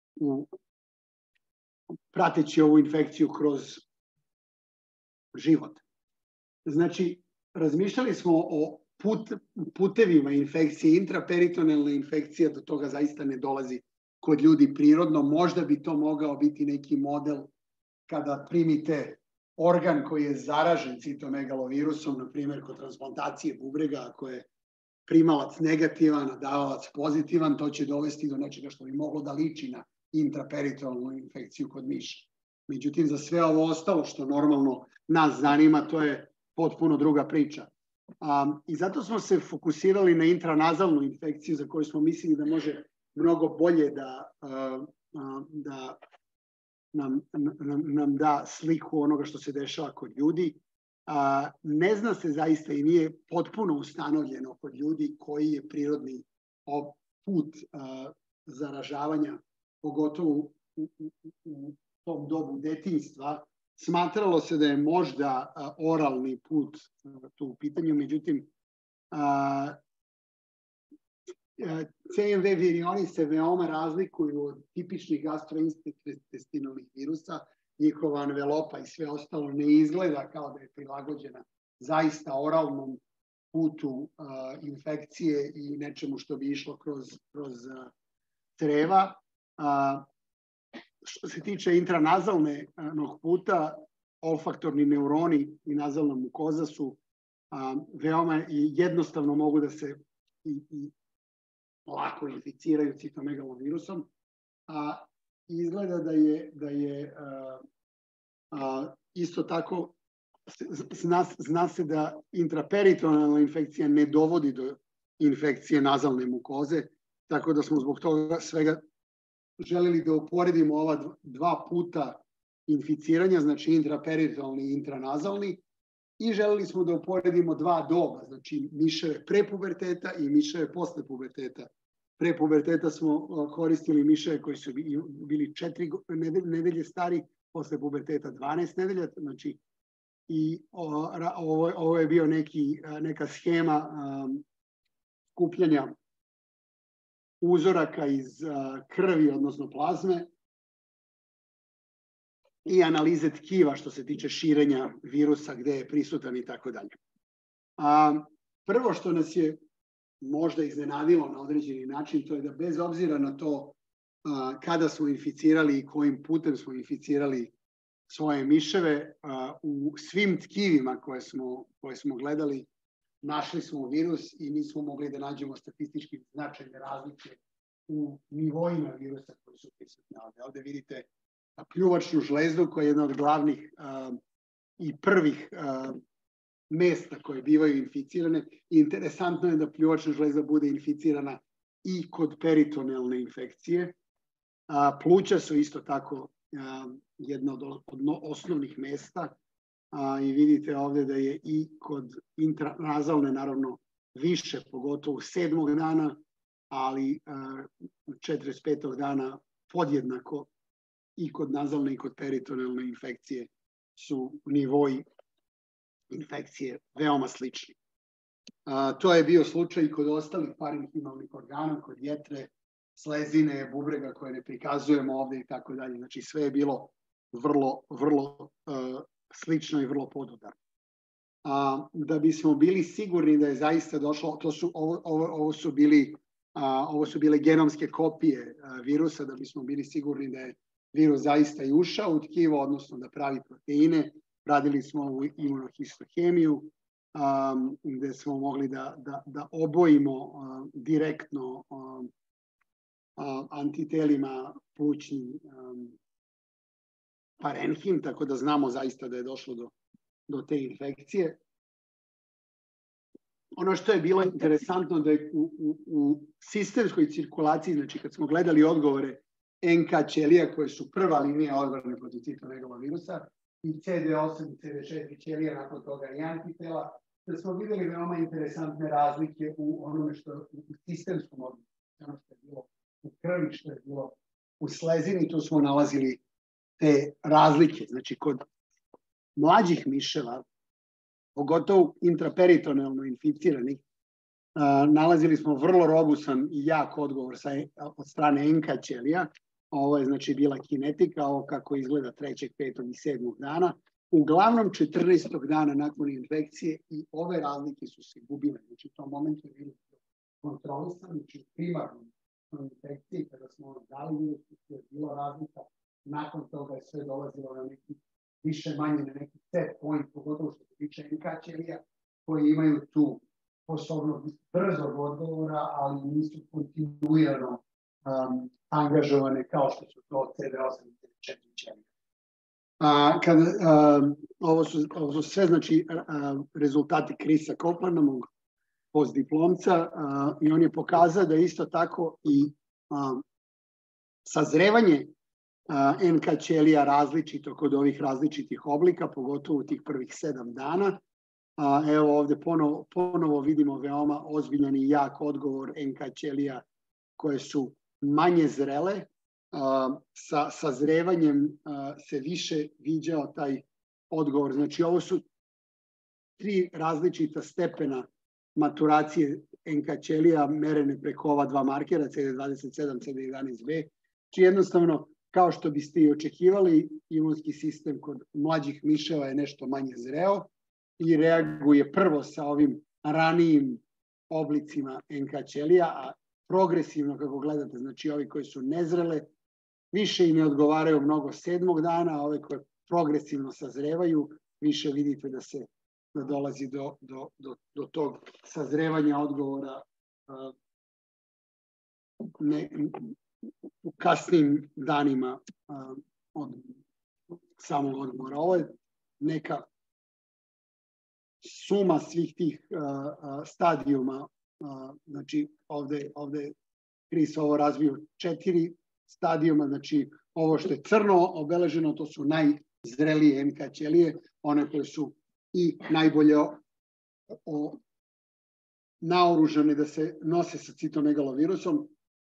[SPEAKER 1] prateći ovu infekciju kroz život. Znači, razmišljali smo o putevima infekcije, intraperitonealna infekcija, do toga zaista ne dolazi kod ljudi prirodno. Možda bi to mogao biti neki model kada primite organ koji je zaražen citomegalovirusom, na primjer kod transplantacije bubrega, ako je primalac negativan, a davalac pozitivan, to će dovesti do nečega što bi moglo da liči na intraperitonealnu infekciju kod miša. Međutim, za sve ovo ostalo što normalno nas zanima, to je potpuno druga priča. I zato smo se fokusirali na intranazalnu infekciju za koju smo mislili da može mnogo bolje da nam da sliku onoga što se dešava kod ljudi. Ne zna se zaista i nije potpuno ustanovljeno kod ljudi koji je prirodni put zaražavanja, pogotovo u tom dobu detinjstva. Smatralo se da je možda oralni put tu u pitanju, međutim, CMV virioni se veoma razlikuju od tipičnih gastrointestinalnih virusa. Njihova envelopa i sve ostalo ne izgleda kao da je prilagođena zaista oralnom putu infekcije i nečemu što bi išlo kroz creva. Što se tiče intranazalnog puta, olfaktorni neuroni i nazalna mukoza su veoma jednostavno mogu da se i lako inficiraju citomegalovirusom. Izgleda da je isto tako, zna se da intraperitonealna infekcija ne dovodi do infekcije nazalne mukoze, tako da smo zbog toga svega želeli da uporedimo ova dva puta inficiranja, znači intraperitonealni i intranazalni, i želeli smo da uporedimo dva doba, znači miševe pre puberteta i miševe posle puberteta. Pre puberteta smo koristili miševe koji su bili 4 nedelje stari, posle puberteta 12 nedelja, znači i ovo je bio neka schema skupljanja uzoraka iz krvi, odnosno plazme, i analize tkiva što se tiče širenja virusa, gde je prisutan i tako dalje. Prvo što nas je možda iznenadilo na određeni način, to je da bez obzira na to kada smo inficirali i kojim putem smo inficirali svoje miševe, u svim tkivima koje smo gledali našli smo virus i nismo mogli da nađemo statistički značajne razlike u nivoima virusa koji su prisutni. Ovde vidite pljuvačnu žlezdu koja je jedna od glavnih i prvih mesta koje bivaju inficirane. Interesantno je da pljuvačna žlezda bude inficirana i kod peritonealne infekcije. Pluća su isto tako jedna od osnovnih mesta i vidite ovde da je i kod intranazalne naravno više, pogotovo 7. dana, ali 45. dana podjednako i kod nazalne i kod peritonealne infekcije su nivoji infekcije veoma slični. To je bio slučaj kod ostalih parenhimalnih organa, kod jetre, slezine, bubrega koje ne prikazujemo ovde i tako dalje. Znači sve je bilo vrlo slično i vrlo podudarno. Da bismo bili sigurni da je zaista došlo, ovo su bile genomske kopije virusa, da bismo bili sigurni da je virus zaista i ušao u tkivo, odnosno da pravi proteine. Radili smo ovu imunohistohemiju, gde smo mogli da obojimo direktno antitelima plućni parenhim, tako da znamo zaista da je došlo do te infekcije. Ono što je bilo interesantno da je u sistemskoj cirkulaciji, znači kad smo gledali odgovore NK ćelija koje su prva linija odbrane protiv citomegalovirusa i CD8 i CD4 ćelija, nakon toga i antitela, da smo videli veoma interesantne razlike u onome što je u sistemskom odnosu, ono što je bilo u krvi, što je bilo u slezini, tu smo nalazili te razlike. Znači, kod mlađih miševa, pogotovo intraperitonealno inficiranih, nalazili smo vrlo robusan i jak odgovor od strane NK ćelija. Ovo je znači bila kinetika, ovo kako izgleda 3., 5. i 7. dana. Uglavnom 14. dana nakon infekcije i ove razlike su se gubile. Znači u tom momentu je bilo kontrolisan, znači primarno infekcije, kada smo dali virus, je bilo razlika. Nakon toga je sve dolazilo na neki više manje na neki set point, pogotovo što se tiče NK ćelija, koji imaju tu sposobnost brzog odgovora, ali nisu kontinuirano angažovane kao što su to CD8 i CD4 ćelije. Ovo su sve znači rezultati Chrisa Coplana, mog postdiplomca, i on je pokazao da isto tako i sazrevanje NK ćelija različito kod ovih različitih oblika, pogotovo u tih prvih 7 dana. Evo ovde ponovo vidimo veoma ozbiljan i jak odgovor NK ćelija koje su manje zrele. Sa sazrevanjem se više viđao taj odgovor. Znači ovo su 3 različita stepena maturacije NK ćelija merene preko ova dva markera, CD27, CD11B, či jednostavno, kao što biste i očekivali, imunski sistem kod mlađih miševa je nešto manje zreo i reaguje prvo sa ovim ranijim oblicima NK ćelija, a progresivno, kako gledate, znači ovi koji su nezrele, više i ne odgovaraju mnogo 7. dana, a ove koje progresivno sazrevaju, više vidite da dolazi do tog sazrevanja odgovora u kasnim danima od samog odgovora. Ovo je neka suma svih tih stadijuma, znači ovde Chris ovo razvio 4 stadijuma, znači ovo što je crno obeleženo, to su najzrelije NK ćelije, one koje su i najbolje naoružane da se nose sa citomegalovirusom.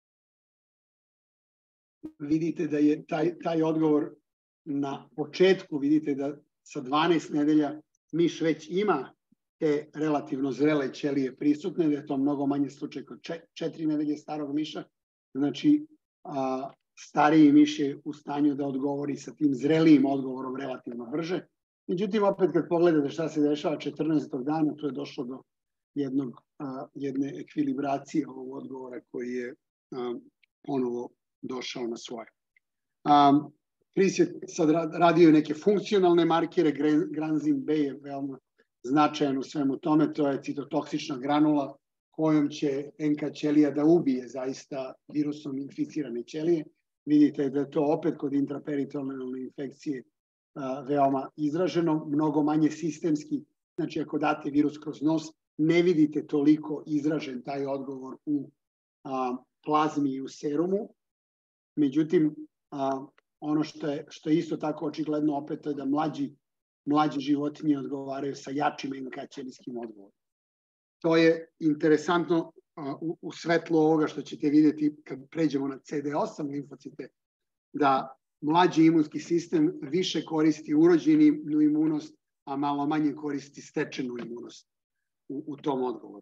[SPEAKER 1] Vidite da je taj odgovor na početku, vidite da sa 12 nedelja miš već ima te relativno zrele ćelije prisutne, da je to mnogo manje slučaj kod 4 nedelje starog miša. Znači, stariji miš je u stanju da odgovori sa tim zrelijim odgovorom relativno brže. Međutim, opet kad pogledate šta se dešava 14. dana, tu je došlo do jedne ekvilibracije ovog odgovora koji je ponovo došao na svoje. Chris je sad radio neke funkcionalne markere, granzin B je veoma značajan u svemu tome, to je citotoksična granula kojom će NK ćelija da ubije zaista virusom inficirane ćelije. Vidite da je to opet kod intraperitonealne infekcije veoma izraženo, mnogo manje sistemski. Znači, ako date virus kroz nos, ne vidite toliko izražen taj odgovor u plazmi i u serumu. Međutim, ono što je isto tako očigledno opet to je da mlađi životinje odgovaraju sa jačim NK ćelijskim odgovorom. To je interesantno u svetlu ovoga što ćete vidjeti kad pređemo na CD8 limfocite, da mlađi imunski sistem više koristi urođenu imunost, a malo manje koristi stečenu imunost u tom odgovoru.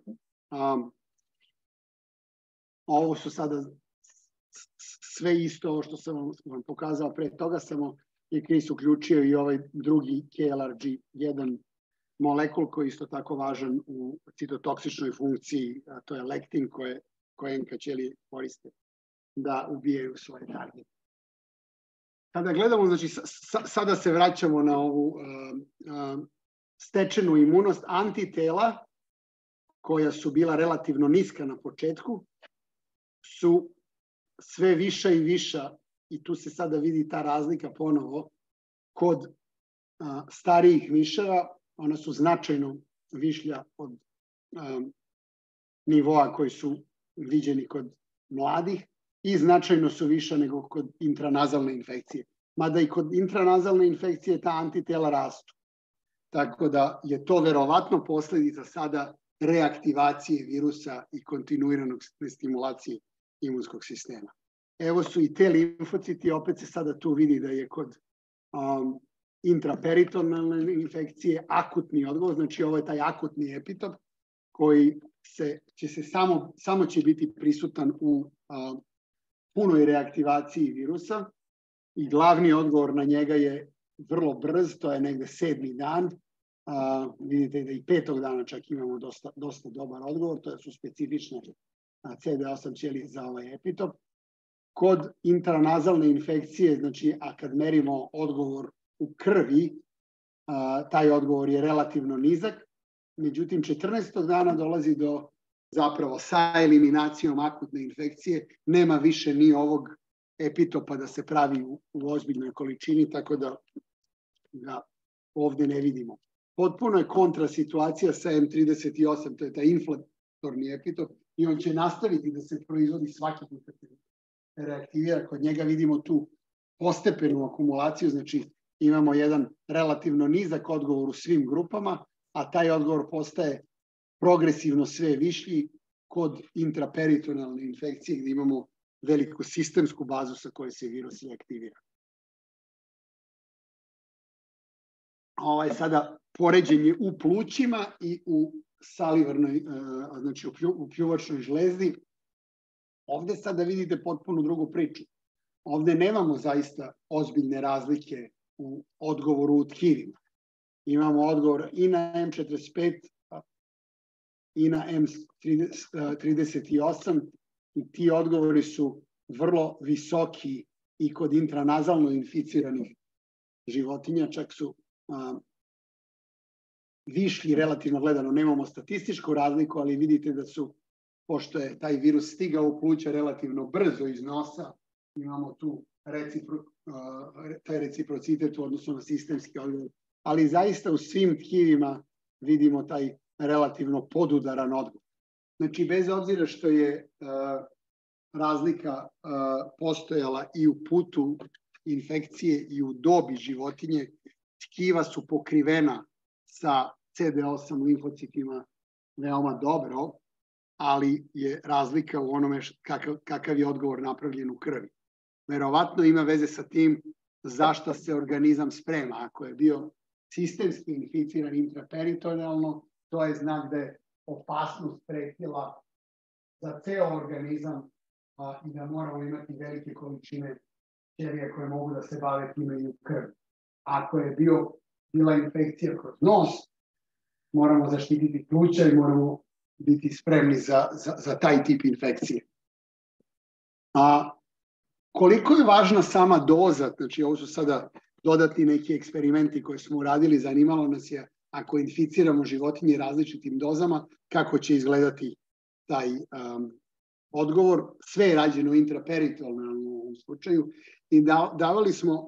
[SPEAKER 1] Ovo su sada sve isto ovo što sam vam pokazao pre toga, samo je Chris uključio i ovaj drugi KLRG1 molekul koji je isto tako važan u citotoksičnoj funkciji, a to je lektin koje NK ćelije koriste da ubijaju svoje targete. Kada gledamo, znači sada se vraćamo na ovu stečenu imunost, antitela koja su bila relativno niska na početku su sve viša i viša i tu se sada vidi ta razlika ponovo kod starijih miševa, ona su značajno višlja od nivoa koji su viđeni kod mladih i značajno su viša nego kod intranazalne infekcije. Mada i kod intranazalne infekcije ta antitela rastu. Tako da je to verovatno posledica sada reaktivacije virusa i kontinuiranog stimulacije imunskog sistema. Evo su i te limfociti, opet se sada tu vidi da je kod intraperitonalne infekcije akutni odgovor, znači ovo je taj akutni epitop koji samo će biti prisutan u punoj reaktivaciji virusa i glavni odgovor na njega je vrlo brz, to je negde 7. dan. Vidite da i 5. dana čak imamo dosta dobar odgovor, to su specifične CD8 ćelije za ovaj epitop. Kod intranazalne infekcije, znači, a kad merimo odgovor u krvi, taj odgovor je relativno nizak, međutim 14. dana dolazi do zapravo sa eliminacijom akutne infekcije, nema više ni ovog epitopa da se pravi u ozbiljnoj količini, tako da ga ovde ne vidimo. Potpuno je kontra situacija sa M38, to je taj inflatorni epitop i on će nastaviti da se proizvodi svaki put kad se reaktivira. Kod njega vidimo tu postepenu akumulaciju, znači imamo jedan relativno nizak odgovor u svim grupama, a taj odgovor postaje progresivno sve višlji kod intraperitonalne infekcije gde imamo veliku sistemsku bazu sa kojoj se virus reaktivira. Ovo je sada poređenje u plućima i u salivarnoj, znači u pljuvačnoj žlezdi. Ovde sada vidite potpuno drugu priču. Ovde nemamo zaista ozbiljne razlike u odgovoru u tkivima. Imamo odgovor i na M45 i na M38 i ti odgovori su vrlo visoki i kod intranazalno inficiranih životinja, čak su višlji relativno gledano. Nemamo statističku razliku, ali vidite da su, pošto je taj virus stigao u pluća relativno brzo iz nosa, imamo tu taj reciprocitet u odnosu na sistemski odgovor. Ali zaista u svim tkivima vidimo taj relativno podudaran odgovor. Znači, bez obzira što je razlika postojala i u putu infekcije i u dobi životinje, tkiva su pokrivena sa CD8 limfocitima veoma dobro, ali je razlika u onome kakav je odgovor napravljen u krvi. Verovatno ima veze sa tim zašto se organizam sprema. Ako je bio sistemski inficiran intraperitonealno, to je znak da je opasnost pretila za ceo organizam i da moramo imati velike količine ćelija koje mogu da se bave time i u krvi. Ako je bila infekcija kroz nos, moramo zaštititi pluća i moramo biti spremni za taj tip infekcije. Koliko je važna sama doza, znači ovo su sada dodatni neki eksperimenti koje smo uradili, zanimalo nas je ako inficiramo životinje različitim dozama, kako će izgledati taj odgovor. Sve je rađeno intraperitonealno u ovom slučaju i davali smo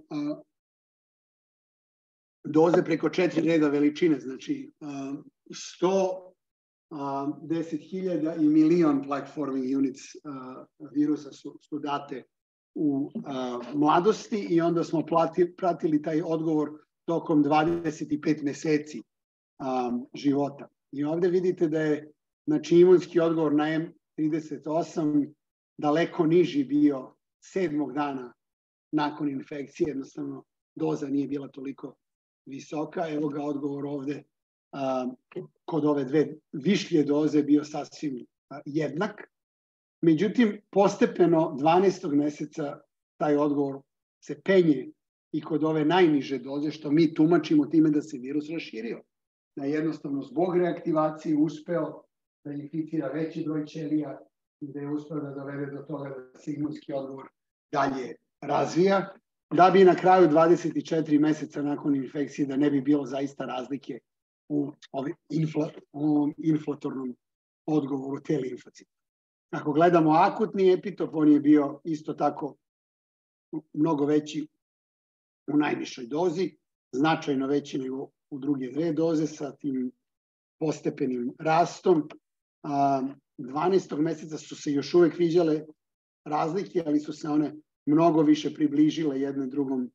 [SPEAKER 1] doze preko 4 reda veličine, znači 100, 10.000 i milion plaque-forming units virusa su date u mladosti i onda smo pratili taj odgovor tokom 25 meseci života. I ovde vidite da je znači, imunski odgovor na M38 daleko niži bio 7. dana nakon infekcije, jednostavno doza nije bila toliko visoka. Evo ga odgovor ovde kod ove dve višlje doze bio sasvim jednak. Međutim, postepeno 12. meseca taj odgovor se penje i kod ove najniže doze, što mi tumačimo time da se virus raširio. Da je jednostavno zbog reaktivacije uspeo da inficira veći broj ćelija i da je uspeo da dovede do toga da se imunski odgovor dalje razvija, da bi na kraju 24 meseca nakon infekcije da ne bi bilo zaista razlike u inflatornom odgovoru te limfocita. Ako gledamo akutni epitop, on je bio isto tako mnogo veći u najvišoj dozi, značajno veći nego u druge dve doze sa tim postepenim rastom. 12. meseca su se još uvek viđale razlike, ali su se one mnogo više približile jedne drugom.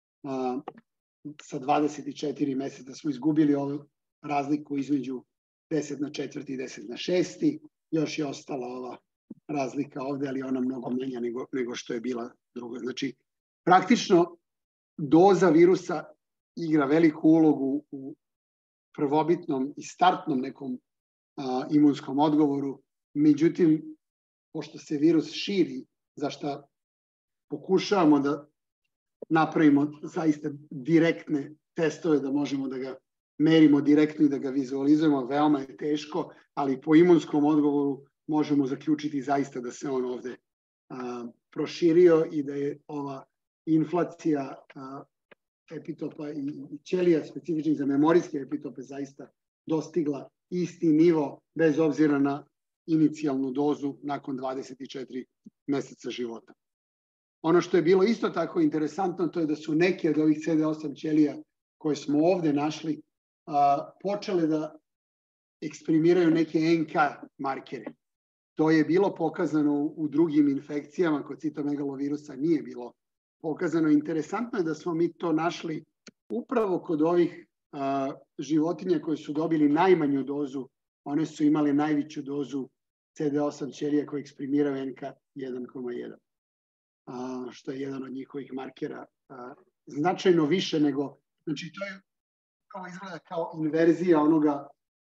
[SPEAKER 1] Sa 24 meseca smo izgubili ovu razliku između 10/4 i 10/6. Još je ostala ova razlika ovde, ali ona mnogo manja nego što je bila druga. Znači, praktično doza virusa igra veliku ulogu u prvobitnom i startnom nekom imunskom odgovoru. Međutim, pošto se virus širi, za šta pokušavamo da napravimo zaista direktne testove, da možemo da ga merimo direktno i da ga vizualizujemo, veoma je teško, ali po imunskom odgovoru možemo zaključiti zaista da se on ovde proširio i da je ova inflacija epitopa i ćelija specifičnih za memorijske epitope zaista dostigla isti nivo bez obzira na inicijalnu dozu nakon 24 meseca života. Ono što je bilo isto tako interesantno, to je da su neke od ovih CD8 ćelija koje smo ovde našli počele da eksprimiraju neke NK markere. To je bilo pokazano u drugim infekcijama, kod citomegalovirusa nije bilo pokazano. Interesantno je da smo mi to našli upravo kod ovih životinja koje su dobili najmanju dozu, one su imale najveću dozu CD8 ćelija koje eksprimiraju NK 1,1. Što je jedan od njihovih markera, značajno više nego, znači to je kao izgleda kao inverzija onoga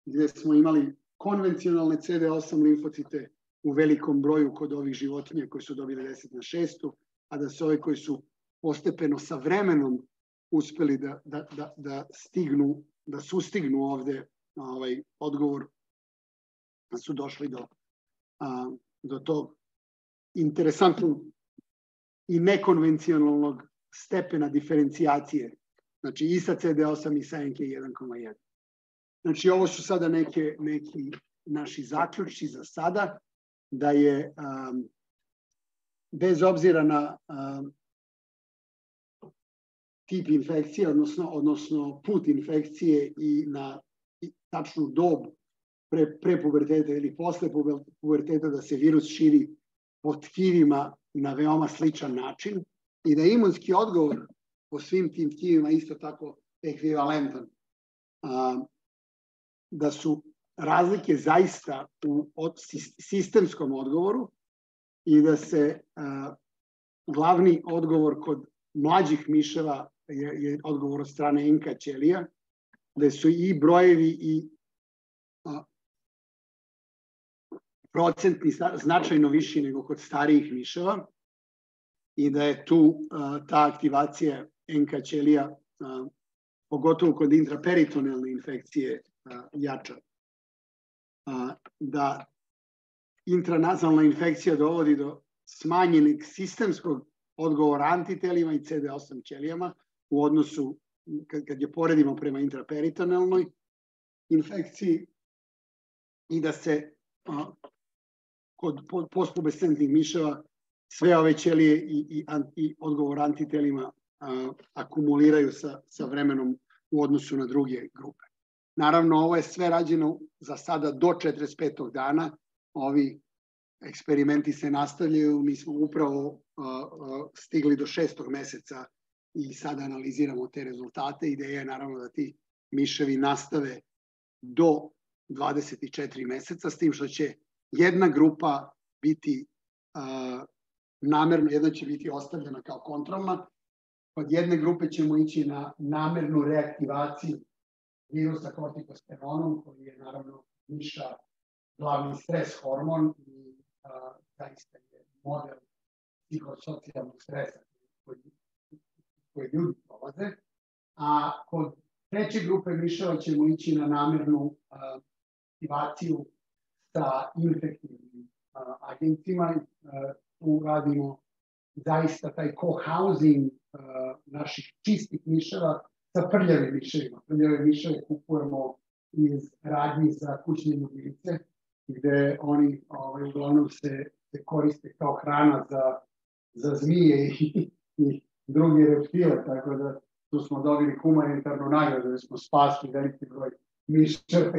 [SPEAKER 1] gde smo imali konvencionalne CD8 limfocite u velikom broju kod ovih životinja koji su dobili 10/6, a da se ovi koji su postepeno sa vremenom uspeli da stignu, da sustignu ovde odgovor, da su došli do tog interesantnog i nekonvencionalnog stepena diferencijacije, znači i sa CD8 i sa NK1,1. Znači ovo su sada neki naši zaključci za sada, da je bez obzira na tip infekcije, odnosno put infekcije i na tačnu dob pre puberteta ili posle puberteta, da se virus širi po tkivima na veoma sličan način i da je imunski odgovor po svim tim tkivima isto tako ekvivalentan. Da su razlike zaista u sistemskom odgovoru i da se glavni odgovor kod mlađih miševa je odgovor od strane NK ćelija, da su i brojevi i procentni značajno viši nego kod starijih miševa i da je tu ta aktivacija NK ćelija, pogotovo kod intraperitonealne infekcije, jača. Da intranazalna infekcija dovodi do smanjenog sistemskog odgovora antitelima i CD8 ćelijama u odnosu, kad je poredimo prema intraperitonealnoj infekciji, i da se kod postpubescentnih miševa sve ove ćelije i odgovor antitelima akumuliraju sa vremenom u odnosu na druge grupe. Naravno, ovo je sve rađeno za sada do 45. dana. Ovi eksperimenti se nastavljaju. Mi smo upravo stigli do 6. meseca i sada analiziramo te rezultate. Ideja je naravno da ti miševi nastave do 24 meseca, s tim što će jedna grupa biti namerno, jedna će biti ostavljena kao kontrolna. Kod jedne grupe ćemo ići na namernu reaktivaciju virusa kortikosteronom, koji je naravno miša glavni stres hormon i zaista je model psihosocijalnog stresa koji ljudi prolaze. A kod treće grupe miševa ćemo ići na namernu aktivaciju sa infektivnim agentima. Tu radimo zaista taj co-housing naših čistih miševa sa prljavim miševima. Prljave miševe kupujemo iz radnji za kućne ljubimce, gde oni uglavnom se koriste kao hrana za zmije i druge reptile, tako da tu smo dobili humanitarnu nagradu da smo spasli veliki broj miševa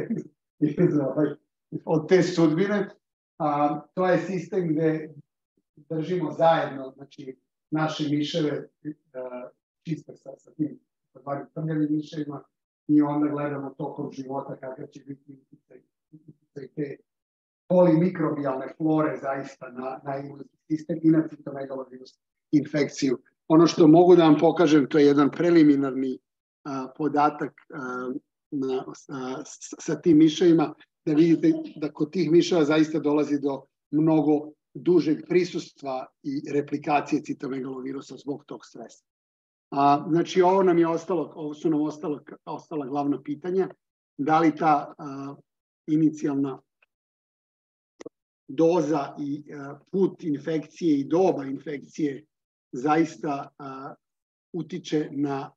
[SPEAKER 1] od te sudbine. To je sistem gde držimo zajedno, znači, naše miševe čiste sa tim prljavim miševima i onda gledamo tokom života kakav će biti utjecaj te polimikrobijalne flore zaista na imunski sistem i na citomegalovirus infekciju. Ono što mogu da vam pokažem, to je jedan preliminarni podatak sa tim miševima, da vidite da kod tih miševa zaista dolazi do mnogo dužeg prisustva i replikacije citomegalovirusa zbog tog stresa. Znači, ovo su nam ostala glavna pitanja. Da li ta inicijalna doza i put infekcije i doba infekcije zaista utiče na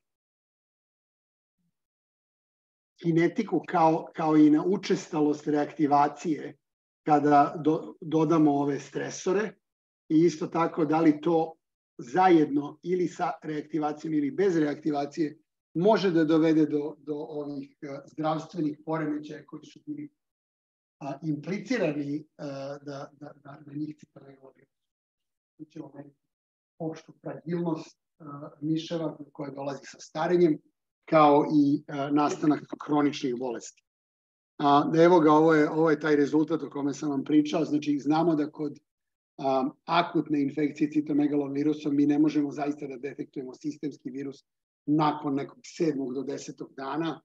[SPEAKER 1] kinetiku kao i na učestalost reaktivacije kada dodamo ove stresore, i isto tako da li to zajedno ili sa reaktivacijom ili bez reaktivacije može da dovede do ovih zdravstvenih poremećaja koji su bili implicirani da na njih citomegalovirus. Tu ćemo vidjeti opštu fragilnost miševa koja dolazi sa starenjem, kao i nastanak hroničnih bolesti. Evo ga, ovo je taj rezultat o kome sam vam pričao. Znači, znamo da kod akutne infekcije citomegalovirusom mi ne možemo zaista da detektujemo sistemski virus nakon nekog 7. do 10. dana.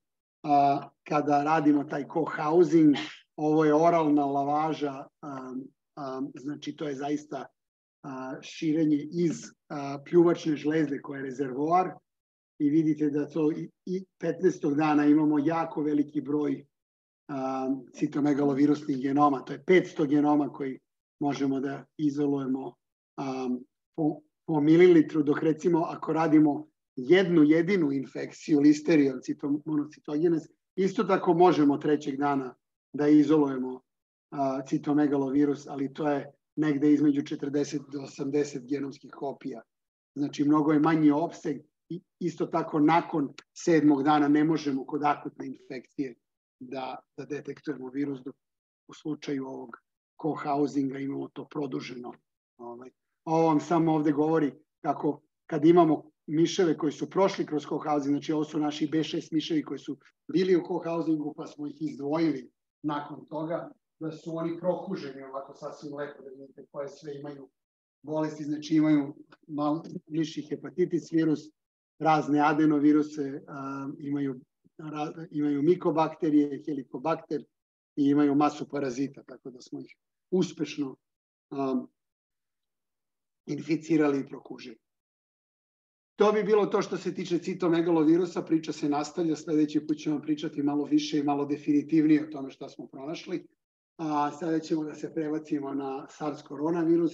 [SPEAKER 1] kada radimo taj co-housing. Ovo je oralna lavaža, znači to je zaista širenje iz pljuvačne žlezde koja je rezervoar i vidite da to i 15. dana imamo jako veliki broj citomegalovirusnih genoma. To je 500 genoma koji možemo da izolujemo po mililitru, dok recimo ako radimo jednu jedinu infekciju listerijom monocitogenes, isto tako možemo 3. dana da izolujemo citomegalovirus, ali to je negde između 40 do 80 genomskih kopija. Znači, mnogo je manji opseg i isto tako nakon 7. dana ne možemo kod akutne infekcije da detektujemo virus, dok u slučaju ovog co-housinga imamo to produženo. Ovo vam samo ovde govori kako kad imamo miševe koji su prošli kroz co-housing, znači ovo su naši B6 miševi koji su bili u co-housingu pa smo ih izdvojili nakon toga, da su oni prokuženi ovako sasvim lepo, da vidite koje sve imaju bolesti, znači imaju mišji hepatitis virus, razne adenoviruse, imaju mikobakterije, helikobakter i imaju masu parazita, tako da smo ih uspešno inficirali i prokužili. To bi bilo to što se tiče citomegalovirusa, priča se nastavlja, sledeći put ćemo pričati malo više i malo definitivnije o tome šta smo pronašli. Sada ćemo da se prebacimo na SARS koronavirus,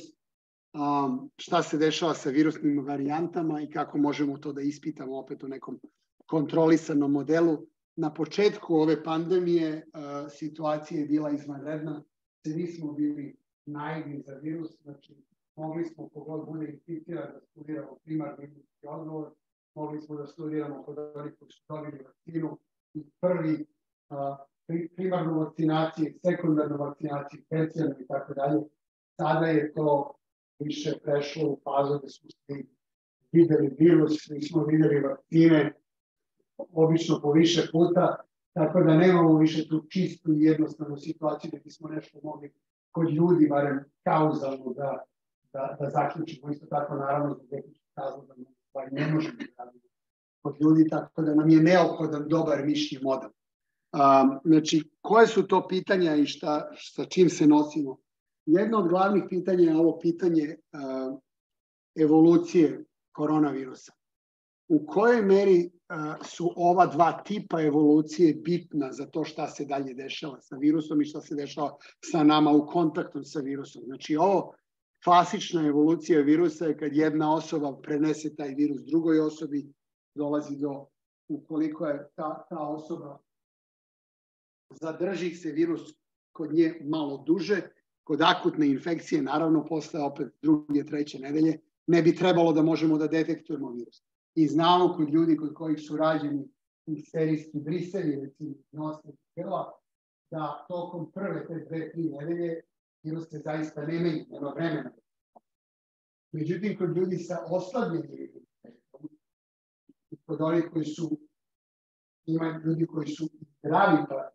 [SPEAKER 1] šta se dešava sa virusnim varijantama i kako možemo to da ispitamo opet u nekom kontrolisanom modelu. Na početku ove pandemije situacija je bila izvanredna, svi smo bili naivni za virus, znači mogli smo kogod bude inficiran da studiramo primarni imunski odgovor, mogli smo da studiramo kod onih koji su dobili vakcinu i prvi primarnu vakcinaciju, sekundarnu vakcinaciju, tercijarnu i tako dalje. Sada je to više prešlo u fazu da smo svi videli virus, svi smo videli vakcine, obično po više puta, tako da nemamo više tu čistu i jednostavnu situaciju da bismo nešto mogli kod ljudi, barem kauzalno, da zaključimo. Isto tako, naravno, zbog etičkih razloga ne možemo da radimo kod ljudi, tako da nam je neophodan dobar mišlji model. Znači, koje su to pitanja i sa čim se nosimo? Jedno od glavnih pitanja je ovo pitanje evolucije koronavirusa. U kojoj meri su ova dva tipa evolucije bitna za to šta se dalje dešava sa virusom i šta se dešava sa nama u kontaktu sa virusom? Znači, ovo klasična evolucija virusa je kad jedna osoba prenese taj virus drugoj osobi, dolazi do, ukoliko je ta osoba zadrži se virus kod nje malo duže, kod akutne infekcije, naravno posle opet 2., 3. nedelje, ne bi trebalo da možemo da detektujemo virus. I znamo kod ljudi kod kojih su rađeni serijski brisevi, recimo nosne grla, da tokom prve te 2-3 nedelje virus se zaista ne menja, nema vremena. Međutim, kod ljudi sa oslabljenim infekcijom, kod onih koji su, ima ljudi koji su zdravi pa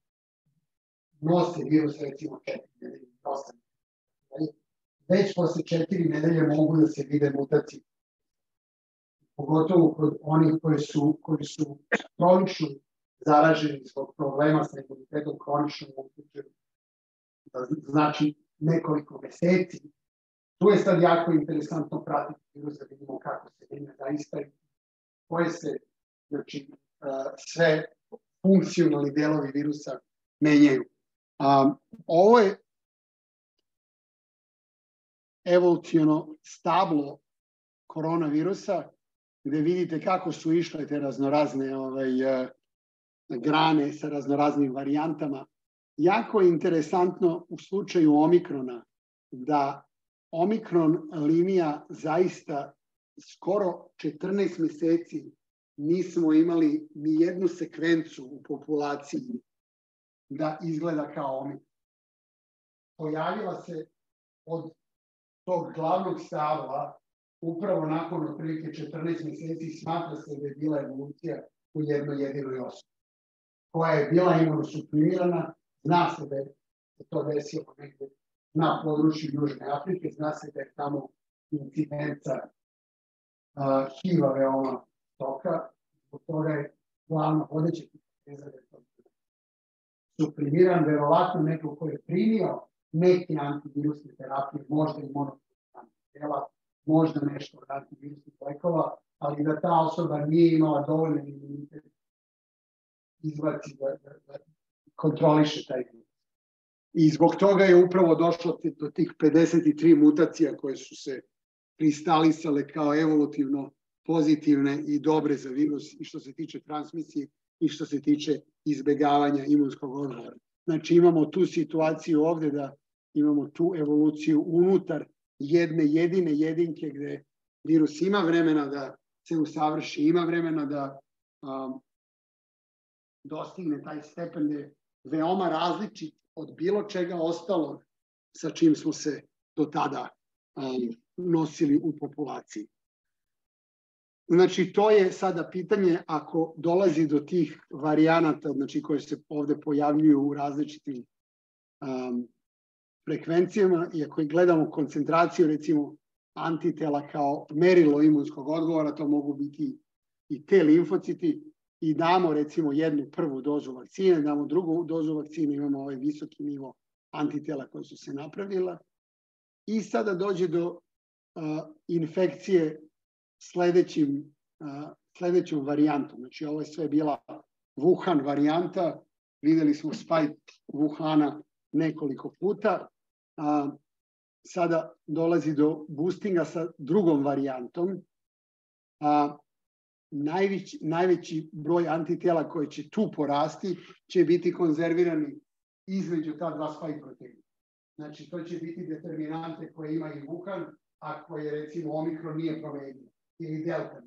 [SPEAKER 1] nose virus recimo 4 nedelje, 8 nedelje, već posle 4 nedelje mogu da se vide mutacije. Pogotovo kod onih koji su kronično zaraženi zbog problema sa imunitetom kronično uključeni, znači nekoliko meseci. Tu je sad jako interesantno pratiti virus da vidimo kako se menja zaista i koje se, znači, sve funkcionalni delovi virusa menjaju. Ovo je evoluciono stablo koronavirusa, gde vidite kako su išle te raznorazne grane sa raznoraznim varijantama. Jako je interesantno u slučaju omikrona da omikron linija zaista skoro 14 meseci nismo imali ni jednu sekvencu u populaciji da izgleda kao omikron. Pojavila se od tog glavnog stabla upravo nakon otprilike 14 meseci, smatra se da je bila evolucija u jednoj jedinoj osobi, koja je bila imunosuprimirana. Zna se da je to desilo negde na području Južne Afrike, zna se da je tamo incidenca HIV-a veoma visoka, zbog toga je glavno vodeće suprimiran, verovatno neko ko je primio neke antivirusne terapije, možda i monoklonalna antitela, možda nešto od antivirusnih lekova, ali da ta osoba nije imala dovoljno imunitet izbaci da kontroliše taj virus. I zbog toga je upravo došlo do tih 53 mutacija koje su se kristalisale kao evolutivno pozitivne i dobre za virus i što se tiče transmisije i što se tiče izbegavanja imunskog odgovora. Znači imamo tu situaciju ovde da imamo tu evoluciju unutar jedne jedine jedinke gde virus ima vremena da se usavrši, ima vremena da dostigne taj stepen gde je veoma različit od bilo čega ostalog sa čim smo se do tada nosili u populaciji. Znači, to je sada pitanje ako dolazi do tih varijanata, znači koje se ovde pojavljuju u različitim frekvencijama i ako gledamo koncentraciju, recimo, antitela kao merilo imunskog odgovora, to mogu biti i T limfociti i damo recimo jednu prvu dozu vakcine, damo drugu dozu vakcine, imamo ovaj visoki nivo antitela koji su se napravila i sada dođe do infekcije sledećom varijantom. Znači, ovo je sve bila Wuhan varijanta, videli smo spike Wuhana nekoliko puta, sada dolazi do boostinga sa drugom varijantom. Najveći broj antitela koji će tu porasti će biti konzervirani između ta dva spike proteina. Znači, to će biti determinante koje ima i Wuhan, a koje recimo Omikron nije promenio, ili Delta.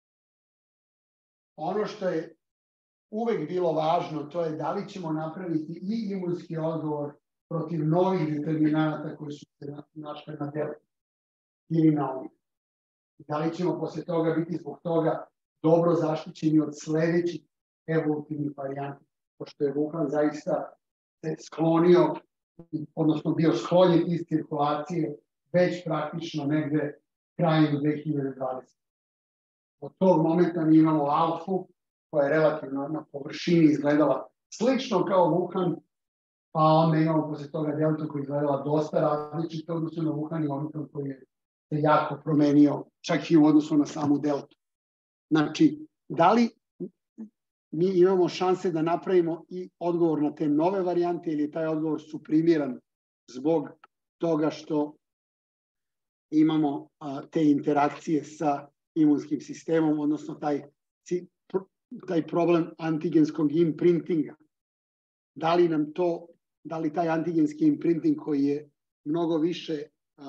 [SPEAKER 1] Ono što je uvek bilo važno, to je da li ćemo napraviti i imunski odgovor protiv novih determinanta koji su se našli na Delta ili na Omikron. Da li ćemo posle toga biti zbog toga dobro zaštićeni od sledećih evolutivnih varijanti, pošto je Wuhan zaista se sklonio, odnosno bio sklonjen iz cirkulacije već praktično negde krajem 2020. Od tog momenta mi imamo alfu, koja je relativno na površini izgledala slično kao Wuhan, pa onda imamo posle toga delta koja je izgledala dosta različito odnosno na Wuhan i Omikron koji je se jako promenio, čak i u odnosu na samu deltu. Znači, da li mi imamo šanse da napravimo i odgovor na te nove varijante ili je taj odgovor suprimiran zbog toga što imamo te interakcije sa imunskim sistemom, odnosno taj problem antigenskog imprintinga. Da li taj antigenski imprinting koji je mnogo više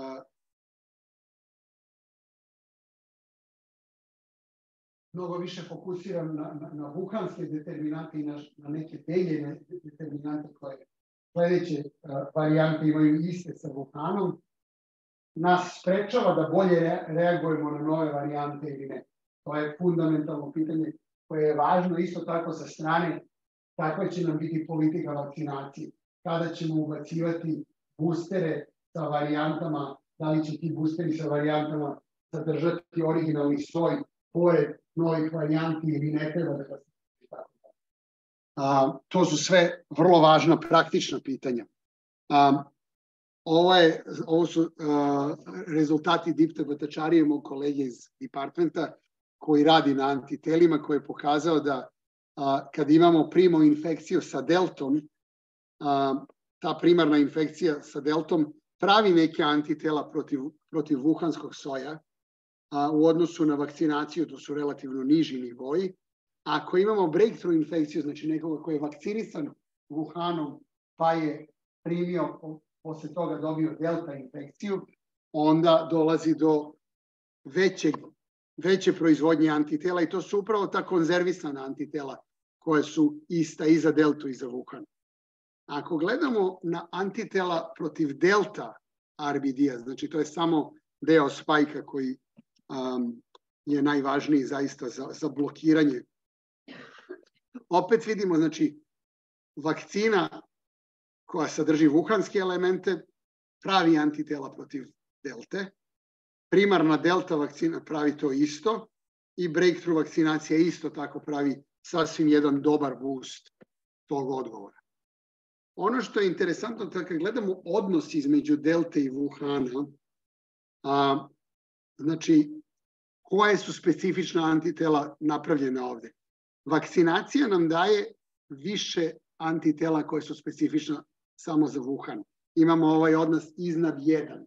[SPEAKER 1] fokusiran na wuhanske determinante i na neke deljene determinante koje sledeće varijante imaju iste sa Wuhanom, nas sprečava da bolje reagujemo na nove varijante ili ne. To je fundamentalno pitanje koje je važno isto tako sa strane kakva će nam biti politika vakcinacije. Kada ćemo ubacivati boostere sa varijantama, da li će ti boosteri sa varijantama sadržati originalni soj pored novih varijanti ili ne treba da ga se. To su sve vrlo važna praktična pitanja. Ovo su rezultati Dipta Bhattacharya, mog kolege iz departmenta, koji radi na antitelima, koji je pokazao da kad imamo primo infekciju sa deltom, ta primarna infekcija sa deltom pravi neke antitela protiv wuhanskog soja, u odnosu na vakcinaciju, to su relativno niži nivoji. Ako imamo breakthrough infekciju, znači nekoga koji je vakcinisan Wuhanom, pa je primio, posle toga dobio delta infekciju, onda dolazi do veće proizvodnje antitela i to su upravo ta konzervisana antitela koje su ista i za deltu i za Wuhan. Ako gledamo na antitela protiv delta RBD-a, znači to je samo deo spajka koji je najvažniji zaista za blokiranje. Opet vidimo, znači, vakcina koja sadrži wuhanske elemente pravi antitela protiv delte. Primarna delta vakcina pravi to isto i breakthrough vakcinacija isto tako pravi sasvim jedan dobar boost tog odgovora. Ono što je interesantno, kad gledamo odnos između Delte i Wuhana, znači, koje su specifična antitela napravljena ovde? Vakcinacija nam daje više antitela koje su specifična samo za Wuhan. Imamo ovaj odnos iznad 1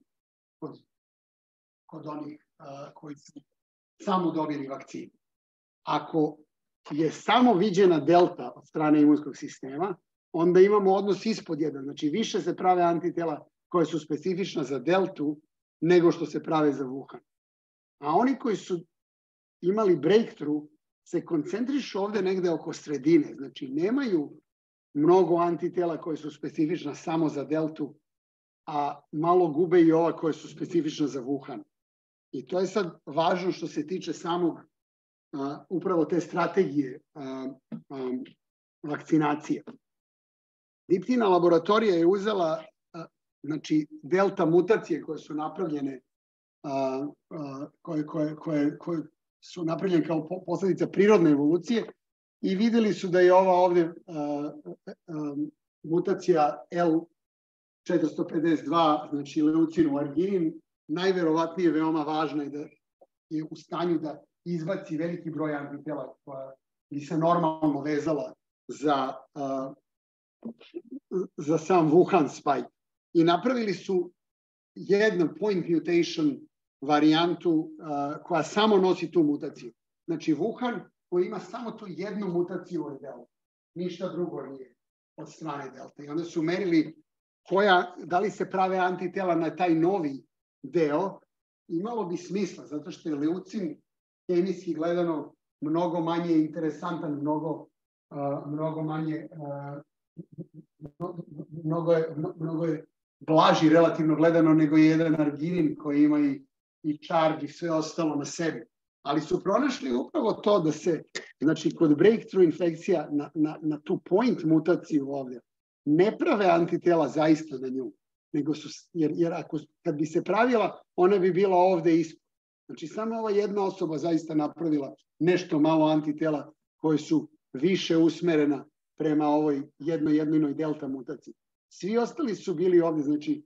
[SPEAKER 1] kod onih koji su samo dobili vakcinu. Ako je samo viđena delta od strane imunskog sistema, onda imamo odnos ispod 1. Znači, više se prave antitela koje su specifična za deltu nego što se prave za Wuhan. A oni koji su imali breakthrough se koncentrišu ovde negde oko sredine. Znači, nemaju mnogo antitela koje su specifična samo za deltu, a malo gube i ova koje su specifična za Wuhan. I to je sad važno što se tiče samog upravo te strategije vakcinacije. Diptina laboratorija je uzela znači, delta mutacije koje su napravljene koje su napravljene kao posledica prirodne evolucije i videli su da je ova ovde mutacija L452, znači leucin u arginin, najverovatnije veoma važna i da je u stanju da izbaci veliki broj antitela koja bi se normalno vezala za sam Wuhan spike. I napravili su jednu point mutation varijantu koja samo nosi tu mutaciju. Znači Wuhan koji ima samo tu jednu mutaciju od delta. Ništa drugo nije od strane delta. I onda su merili da li se prave antitela na taj novi deo. Imalo bi smisla, zato što je leucin hemijski gledano mnogo manje interesantan, mnogo manje mnogo je blaži relativno gledano nego je jedan arginin koji ima i charge i sve ostalo na sebi. Ali su pronašli upravo to da se, znači kod breakthrough infekcija na tu point mutaciju ovdje ne prave antitela zaista na nju, nego su, jer kad bi se pravila, ona bi bila ovde ispod. Znači samo ova jedna osoba zaista napravila nešto malo antitela koje su više usmerena prema ovoj jednoj delta mutaciji. Svi ostali su bili ovde, znači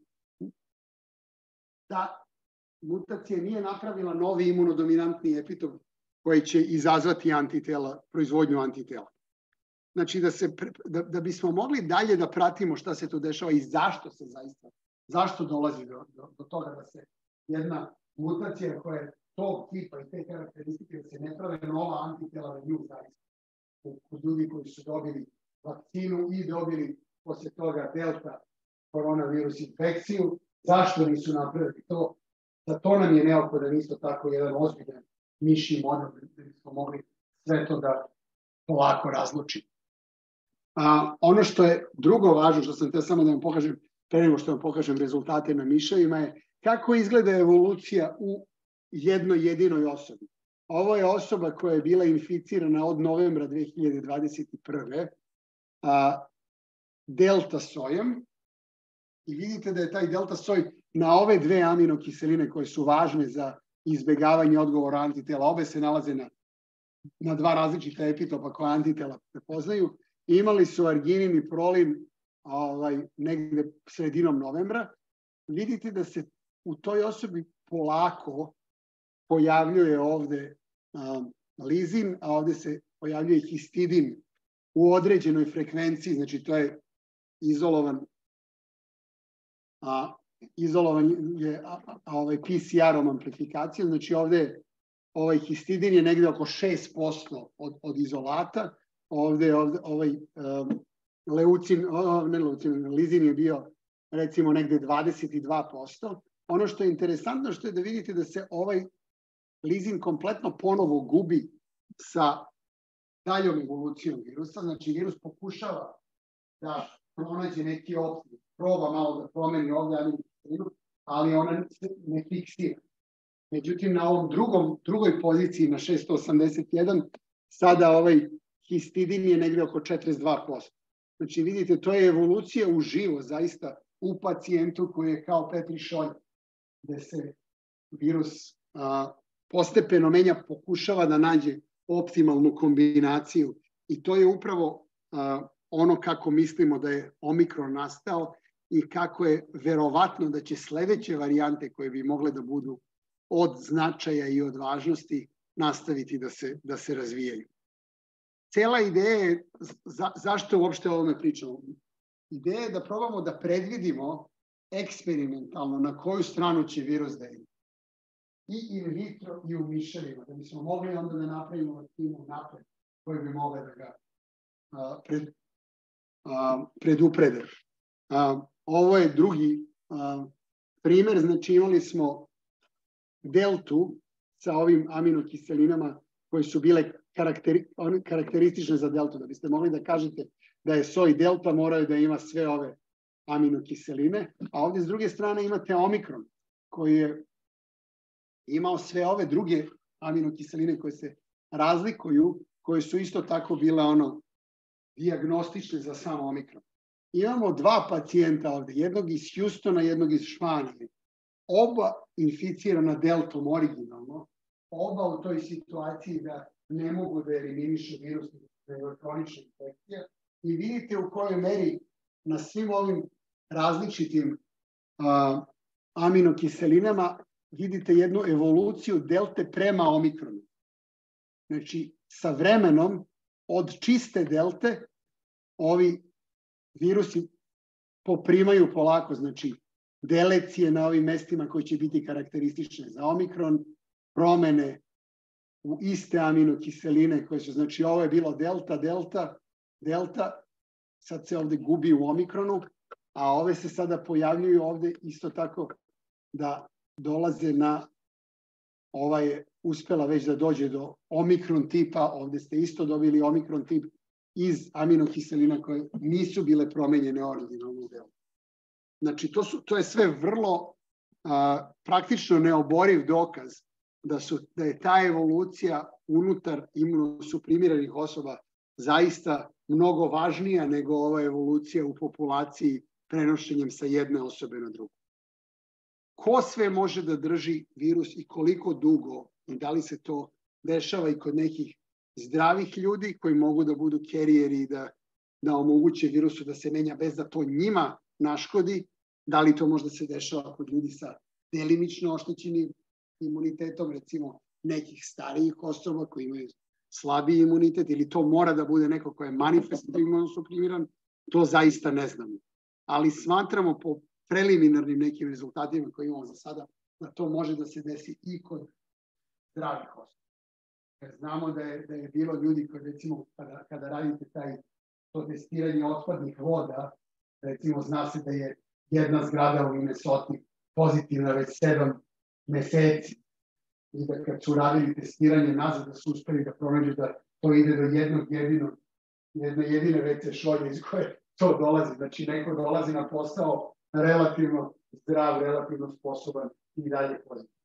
[SPEAKER 1] ta mutacija nije napravila novi imunodominantni epitop koji će izazvati antitela, proizvodnju antitela. Znači da bismo mogli dalje da pratimo šta se tu dešava i zašto dolazi do toga da se jedna mutacija koja je tog tipa i te karakteristike da se ne prave nova antitela na nju zaista. Kod ljudi koji su dobili vakcinu i dobili posle toga delta koronavirus infekciju, zašto nisu napravili to? Za to nam je neophodan isto tako jedan ozbiljan mišji model da bismo mogli sve to da polako razlučimo. Ono što je drugo važno, što sam te samo da vam pokažem, pre nego što vam pokažem rezultate na miševima, je kako izgleda evolucija u jednoj jedinoj osobi. Ovo je osoba koja je bila inficirana od novembra 2021. Delta sojem i vidite da je taj delta soj na ove dve aminokiseline koje su važne za izbegavanje odgovora antitela. Obe se nalaze na dva različita epitopa koja antitela prepoznaju. Imali su arginin i prolin negde sredinom novembra. Vidite da se u toj osobi polako pojavljuje ovde lizin, a ovde se pojavljuje histidin u određenoj frekvenciji, znači to je izolovan je PCR-om amplifikacijom, znači ovde ovaj histidin je negde oko 6% od izolata, ovde lizin je bio recimo negde 22%. Ono što je interesantno što je da vidite da se ovaj lizin kompletno ponovo gubi sa daljom evolucijom virusa, znači virus pokušava da pronađe neki opcij, proba malo da promeni ovdje aminokiselinu, ali ona ne fiksira. Međutim, na ovom drugoj poziciji, na 681, sada ovaj histidin je negde oko 42%. Znači, vidite, to je evolucija uživo, zaista, u pacijentu koji je kao Petri šolj, gde se virus postepeno menja, pokušava da nađe optimalnu kombinaciju I to je upravo ono kako mislimo da je Omikron nastao i kako je verovatno da će sledeće varijante koje bi mogle da budu od značaja i od važnosti nastaviti da se razvijaju. Cela ideja je, zašto uopšte o ovome pričamo? Ideja je da probamo da predvidimo eksperimentalno na koju stranu će virus da ide. I in vitro i u miševima, da bismo mogli onda da napravimo vakcinu napred, koje bi mogle da ga preduprede. Ovo je drugi primer, znači imali smo deltu sa ovim aminokiselinama koje su bile karakteristične za deltu. Da biste mogli da kažete da je soj delta, moraju da ima sve ove aminokiseline, a ovdje s druge strane imate omikron koji je imao sve ove druge aminokiseline koje se razlikuju, koje su isto tako bile dijagnostične za sam omikron. Imamo dva pacijenta ovdje, jednog iz Houstona, jednog iz Španije. Oba inficirana deltom originalno, oba u toj situaciji da ne mogu da eliminišu virus, da je kronična infekcija. I vidite u kojoj meri na svim ovim različitim aminokiselinama vidite jednu evoluciju delte prema omikronu. Znači, sa vremenom od čiste delte ovi virusi poprimaju polako, znači delecije na ovim mestima koji će biti karakteristične za omikron, promene u iste aminokiseline koje su, znači ovo je bilo delta, sad se ovde gubi u omikronu, a ove se sada pojavljuju ovde isto tako da dolaze na, ova je uspela već da dođe do omikron tipa, ovde ste isto dobili omikron tip iz aminokiselina koje nisu bile promenjene originalno u delu. Znači, to je sve vrlo praktično neoboriv dokaz da je ta evolucija unutar imunosuprimiranih osoba zaista mnogo važnija nego ova evolucija u populaciji prenošenjem sa jedne osobe na drugu. Ko sve može da drži virus i koliko dugo i da li se to dešava i kod nekih zdravih ljudi koji mogu da budu kerijeri i da omoguće virusu da se menja bez da to njima naškodi, da li to možda se dešava kod ljudi sa delimično oštećenim imunitetom, recimo nekih starijih osoba koji imaju slabiji imunitet, ili to mora da bude neko ko je manifestivno imunosuprimiran, to zaista ne znamo. Ali smatramo po preliminarnim nekim rezultatima koje imamo za sada, da to može da se desi i kod zdravih osoba. Jer znamo da je bilo ljudi koji, recimo, kada radite to testiranje otpadnih voda, recimo, zna se da je jedna zgrada u Minnesota pozitivna već 7 meseci. I da kad su radili testiranje nazad, da su uspeli da pronađu da to ide do jedne jedine WC šolje iz koje to dolazi. Znači, neko dolazi na posao relativno zdrav, relativno sposoban i dalje pozitivan.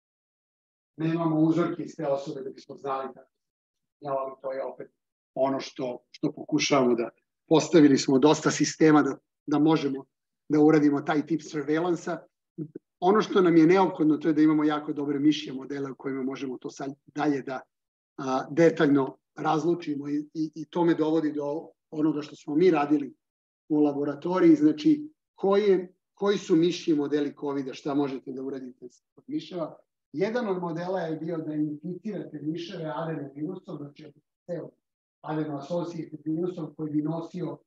[SPEAKER 1] Nemamo uzorke iz te osobe da bismo znali kako. Ali to je opet ono što pokušavamo da postavili smo dosta sistema da možemo da uradimo taj tip surveillance-a. Ono što nam je neophodno to je da imamo jako dobre mišje modele u kojima možemo to sad dalje da detaljno razlučimo i to me dovodi do onoga što smo mi radili u laboratoriji, znači koji su mišji modeli COVID-a, šta možete da uradite kod miševa. Jedan od modela je bio da inficirate miševe adenovirusom, znači adeno-associated virusom koji bi nosio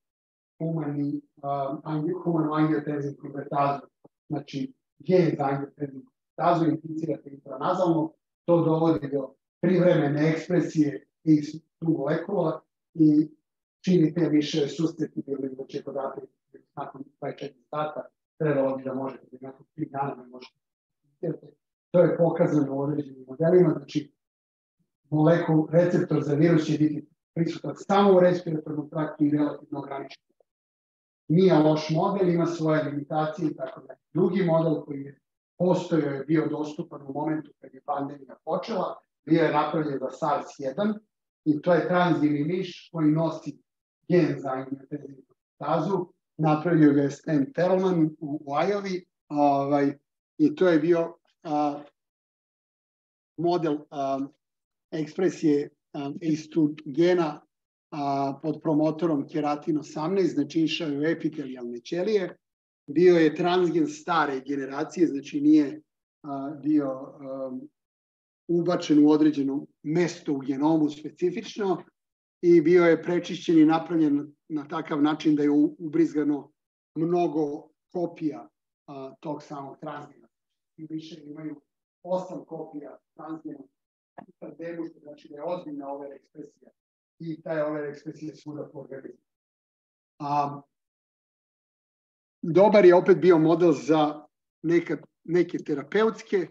[SPEAKER 1] humanu angiotenzin konvertazu, znači gen za angiotenzin konvertazu, inficirate intranazalno, to dovodi do privremene ekspresije tih molekula i čini te miševe susceptibilnim da će podati nakon 24 sata, trebalo bi da možete da nakon 3 dana ne možete. To je pokazano u određenim modelima, znači receptor za virus će biti prisutan samo u respiratornom traktu i relativno ograničen. Nije loš model, ima svoje limitacije i tako da. Drugi model koji je postojao je bio dostupan u momentu kad je pandemija počela, bio je napravljen za SARS-1 i to je tranzivni miš koji nosi gen za angiotenzin konvertazu. Napravio ga je Stan Perlman u Ajovi i to je bio model ekspresije ACE2 gena pod promotorom keratin 18, znači išao je u epitelijalne ćelije. Bio je transgen stare generacije, znači nije bio ubačen u određeno mesto u genomu specifično i bio je prečišćen i napravljen na takav način da je ubrizgano mnogo kopija tog samog transgena. I više imaju 8 kopija transgena, znači da je ozbiljna overekspresija i ta je overekspresija svuda po organizmu. Dobar je opet bio model za neke terapeutske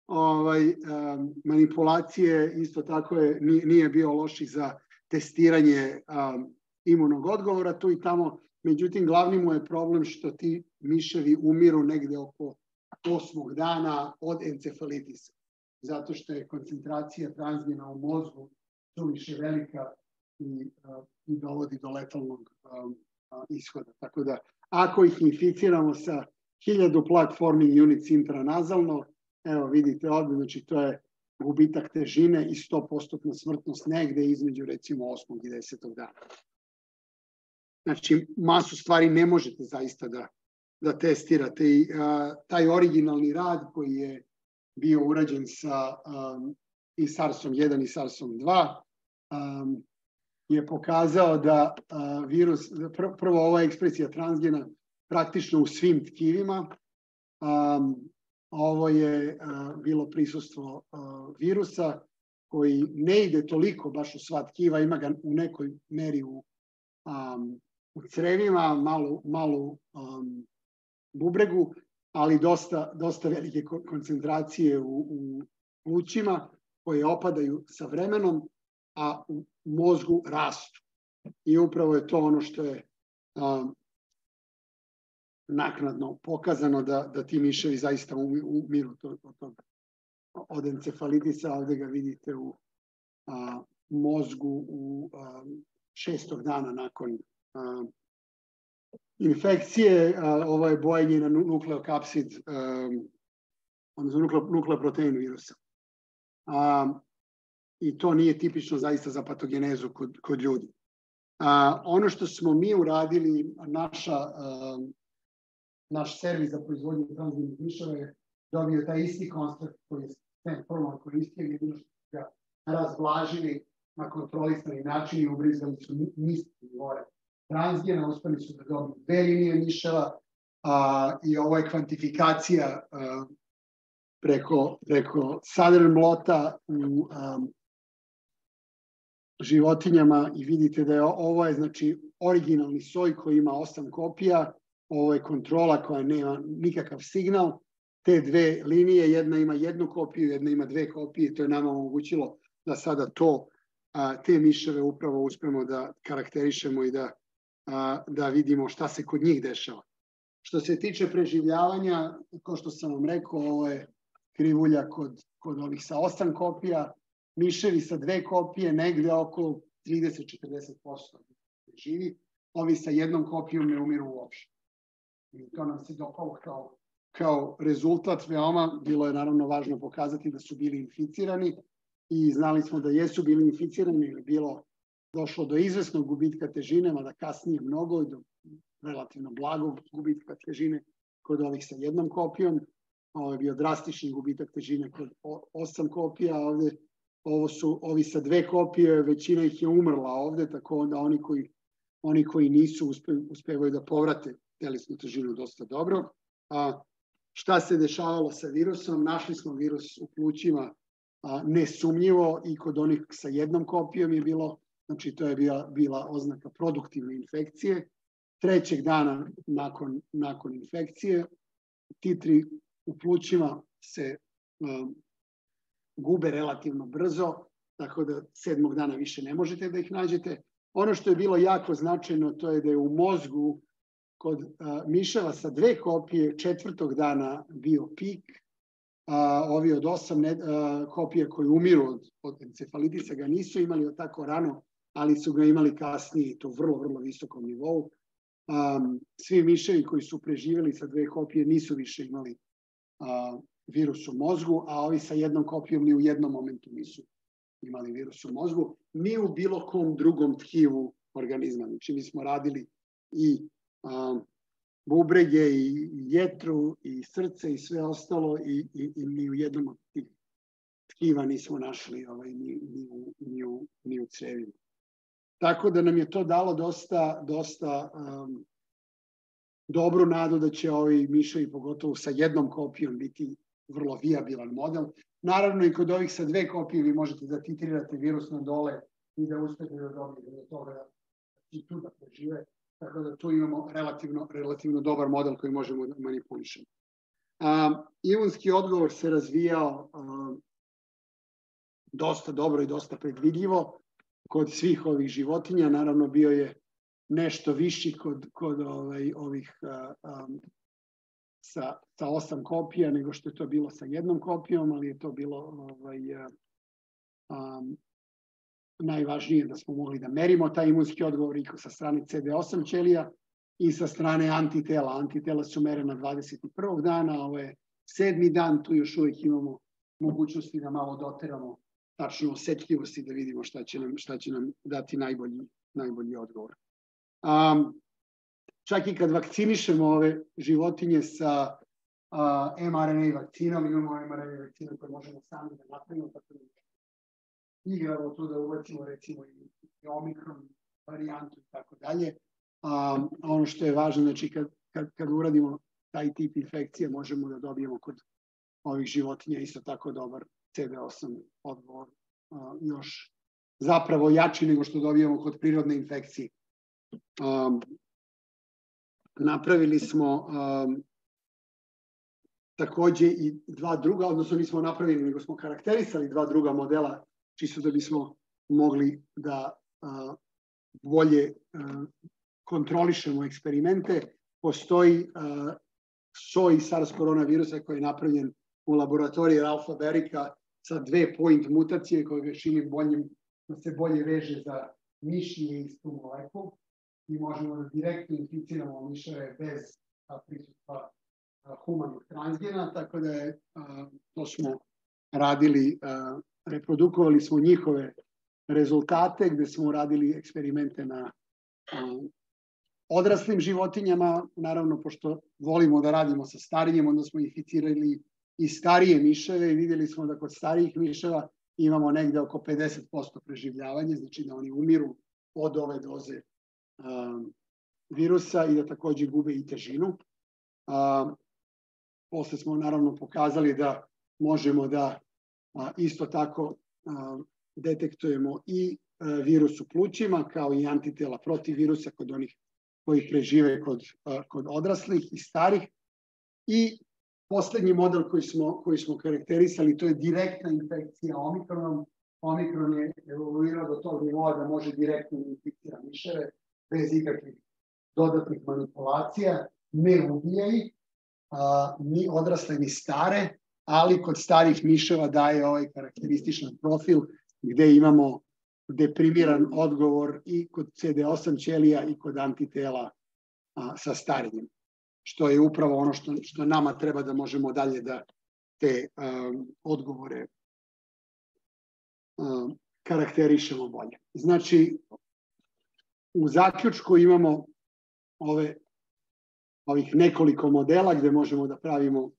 [SPEAKER 1] manipulacije, isto tako nije bio loši za testiranje imunog odgovora tu i tamo. Međutim, glavni mu je problem što ti miševi umiru negde oko 8. dana od encefalitisa, zato što je koncentracija transgena u mozgu suviše velika i dovodi do letalnog ishoda. Tako da, ako ih inficiramo sa 1000 platforming units intranazalno, evo vidite ovdje, znači to je gubitak težine i 100% smrtnost negde između recimo 8. i 10. dana. Znači, masu stvari ne možete zaista da testirate. I taj originalni rad koji je bio urađen sa i SARS-1 i SARS-2 je pokazao da virus, prvo ova ekspresija transgena praktično u svim tkivima, ovo je bilo prisustvo virusa koji ne ide toliko baš u sva tkiva, ima ga u nekoj meri u crevima, malo bubregu, ali dosta velike koncentracije u plućima koje opadaju sa vremenom, a u mozgu rastu. I upravo je to ono što je naknadno pokazano da ti miševi zaista umiru od encefalitisa. Ovdje ga vidite u mozgu u 6. dana nakon infekcije. Ovo je bojenje na nukleokapsid, odnosno nukleoprotein virusa. I to nije tipično zaista za patogenezu kod ljudi. Ono što smo mi uradili, naš servis za proizvodnju transgenih miševa je dobio taj isti koncept koji je Stan Perlman koristio, jedino što ga razblažili na kontrolisani način i ubrizali su niske nivoe transgena, uspeli su da dobiju 2 linije miševa i ovo je kvantifikacija preko Southern blota u životinjama i vidite da je ovo je znači originalni soj koji ima 8 kopija, ovo je kontrola koja nema nikakav signal, te 2 linije, jedna ima 1 kopiju, jedna ima 2 kopije, to je nama omogućilo da sada te miševe upravo uspemo da karakterišemo i da vidimo šta se kod njih dešava. Što se tiče preživljavanja, kao što sam vam rekao, ovo je krivulja kod ovih sa 8 kopija, miševi sa 2 kopije negde oko 30-40% živi, ovi sa 1 kopijom ne umiru uopšte. I to nam se dopalo kao rezultat veoma, bilo je naravno važno pokazati da su bili inficirani i znali smo da jesu bili inficirani ili došlo do izvesnog gubitka težine, mada kasnije mnogo, do relativno blagog gubitka težine kod ovih sa 1 kopijom. Ovo je bio drastični gubitak težine kod 8 kopija, ovo su ovi sa 2 kopije, većina ih je umrla ovde, tako onda oni koji nisu uspevaju da povrate telesnu težinu dosta dobro. Šta se dešavalo sa virusom? Našli smo virus u plućima nesumnjivo i kod onih sa 1 kopijom je bilo, znači to je bila oznaka produktivne infekcije. 3. dana nakon infekcije titri u plućima se gube relativno brzo, tako da 7. dana više ne možete da ih nađete. Ono što je bilo jako značajno, to je da je u mozgu kod miševa sa 2 kopije 4. dana bio pik. Ovi od 8 kopija koji umiru od encefalitisa ga nisu imali od tako rano, ali su ga imali kasnije i to vrlo, vrlo visokom nivou. Svi miševi koji su preživjeli sa 2 kopije nisu više imali virus u mozgu, a ovi sa 1 kopijom ni u jednom momentu imali virus u mozgu, ni u bilo kom drugom tkivu organizma. Znači mi smo radili i bubrege i jetru i srce i sve ostalo i ni u jednom od tih tkiva nismo našli ni u cevima. Tako da nam je to dalo dosta dobru nadu da će ovi miševi, pogotovo sa jednom kopijom, biti vrlo vijabilan model. Naravno i kod ovih sa 2 kopije vi možete da titrirate virus na dole i da uspete da dobijete do toga i tu da prežive. Tako da tu imamo relativno dobar model koji možemo da manipulišemo. Imunski odgovor se razvijao dosta dobro i dosta predvidljivo kod svih ovih životinja. Naravno bio je nešto viši kod ovih sa 8 kopija nego što je to bilo sa jednom kopijom, ali je to bilo najvažnije da smo mogli da merimo taj imunski odgovor i sa strane CD8 ćelija i sa strane antitela. Antitela su merena 21. dana, ovo je 7. dan, tu još uvijek imamo mogućnosti da malo doteramo tačno osetljivosti da vidimo šta će nam dati najbolji odgovor. Čak i kad vakcinišemo ove životinje sa mRNA vakcinom, imamo mRNA vakcinu koju možemo sami da napravimo, tako da igramo tu da ubacimo recimo i omikron varijantu i tako dalje. Ono što je važno, znači kad uradimo taj tip infekcije, možemo da dobijemo kod ovih životinja isto tako dobar CD8 odgovor, još zapravo jači nego što dobijemo kod prirodne infekcije. Napravili smo takođe i 2 druga, odnosno nismo napravili, nego smo karakterisali 2 druga modela, čisto da bismo mogli da bolje kontrolišemo eksperimente. Postoji soj SARS koronavirusa koji je napravljen u laboratoriji Ralfa Berika sa 2 point mutacije koje ga čini boljim, da se bolje veže za mišije i tu molekul i možemo da direktno inficiramo miševe bez prisustva humanog transgena, tako da je, to smo radili, reprodukovali smo njihove rezultate gde smo radili eksperimente na odraslim životinjama. Naravno, pošto volimo da radimo sa starijim, onda smo inficirali i starije miševe i vidjeli smo da kod starijih miševa imamo negde oko 50% preživljavanja, znači da oni umiru od ove doze virusa i da takođe gube i težinu. Posle smo naravno pokazali da možemo da isto tako detektujemo i virus u plućima kao i antitela protiv virusa kod onih koji prežive kod odraslih i starih. I poslednji model koji smo karakterisali, to je direktna infekcija omikronom. Omikron je evoluirao do tog nivoa da može direktno inficira miševe bez ikakvih dodatnih manipulacija, ne ubija ih, ni odrasle ni stare, ali kod starih miševa daje ovaj karakterističan profil gde imamo deprimiran odgovor i kod CD8 ćelija i kod antitela sa starenjem, što je upravo ono što nama treba da možemo dalje da te odgovore karakterišemo bolje. Znači, u zaključku imamo ovih nekoliko modela gde možemo da pravimo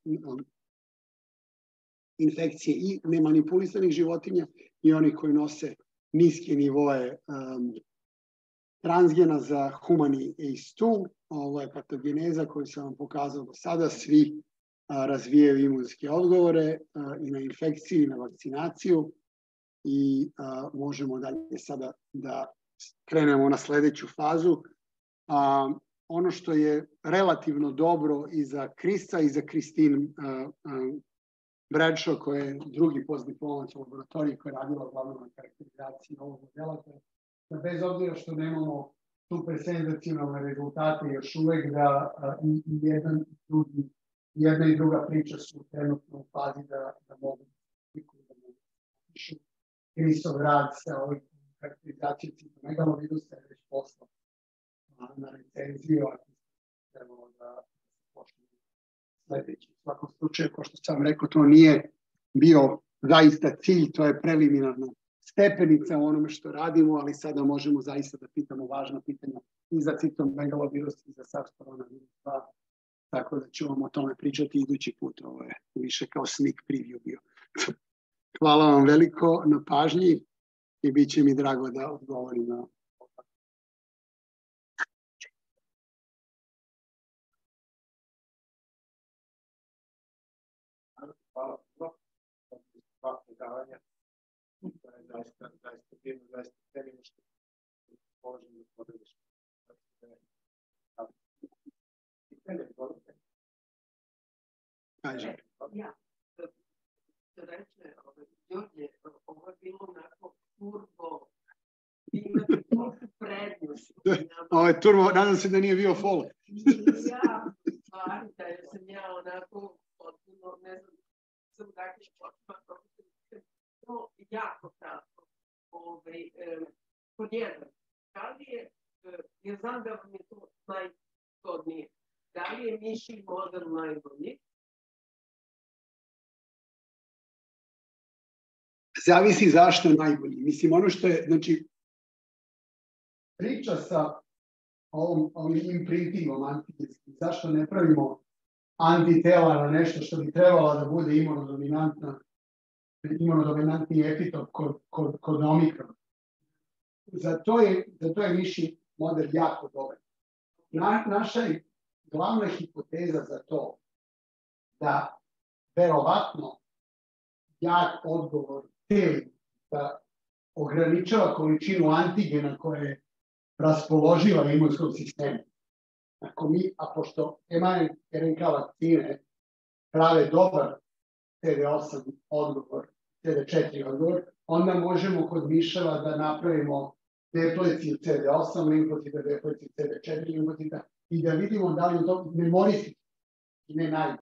[SPEAKER 1] infekcije i nemanipulisanih životinja i onih koji nose niske nivoe transgena za humani ACE2. Ovo je patogeneza koju sam vam pokazao do sada. Svi razvijaju imunske odgovore i na infekciju i na vakcinaciju i možemo dalje sada da krenemo na sledeću fazu. Ono što je relativno dobro i za Krista i za Kristin Bradshaw, koja je drugi postdiplomac u laboratoriji koja je radila uglavnom na karakterizaciji ovog modela, da bez obzira što nemamo super senzacionalne rezultate, još uvek da jedna i druga priča su trenutno u fazi da mogu da pišu. Kristov rad sa ovim karakterizacijom citomegalovirusa je već poslao na recenziju, a trebalo da počne sledeći. U svakom slučaju, kao što sam rekao, to nije bio zaista cilj, to je preliminarno stepenica u onome što radimo, ali sada možemo zaista da pitamo važna pitanja i za citomegalovirus i za SARS koronavirus 2. Tako da ću vam o tome pričati idući put. Ovo je više kao sneak preview bio. Hvala vam veliko na pažnji i bit će mi drago da odgovorim na ovo.
[SPEAKER 2] Hvala. Hvala predavanja. To je zaista divno, zaista cenimo što položimo da podeliš.
[SPEAKER 1] Kaže.
[SPEAKER 3] Ja, se reče, Đorđe, ovo je bilo onako turbo, imate toliko prednost.
[SPEAKER 1] Ovo je turbo, nadam se da nije bio follow.
[SPEAKER 3] Ja, stvari, da sam ja onako potpuno, ne znam, sam dakle počela to jako kratko. Pod jedan, da li je, ja znam da vam je to najgodnije, da li je mišji model najbolji?
[SPEAKER 1] Zavisi zašto je najbolji. Mislim, ono što je, znači, priča sa ovim imprintingom antigenskim, zašto ne pravimo antitela na nešto što bi trebala da bude imunodominantni epitop kod omikrona. Za to je mišji model jako dobar. Naša je glavna hipoteza za to da verovatno jak odgovor teli da ograničava količinu antigena koja je raspoloživa imunskom sistemu. A pošto mRNK vakcine prave dobar CD8 odgovor, CD4 odgovor, onda možemo kod miševa da napravimo depleciju CD8 limfocita, depleciju CD4 limfocita i da vidimo da li je to memorijski i ne najbolje.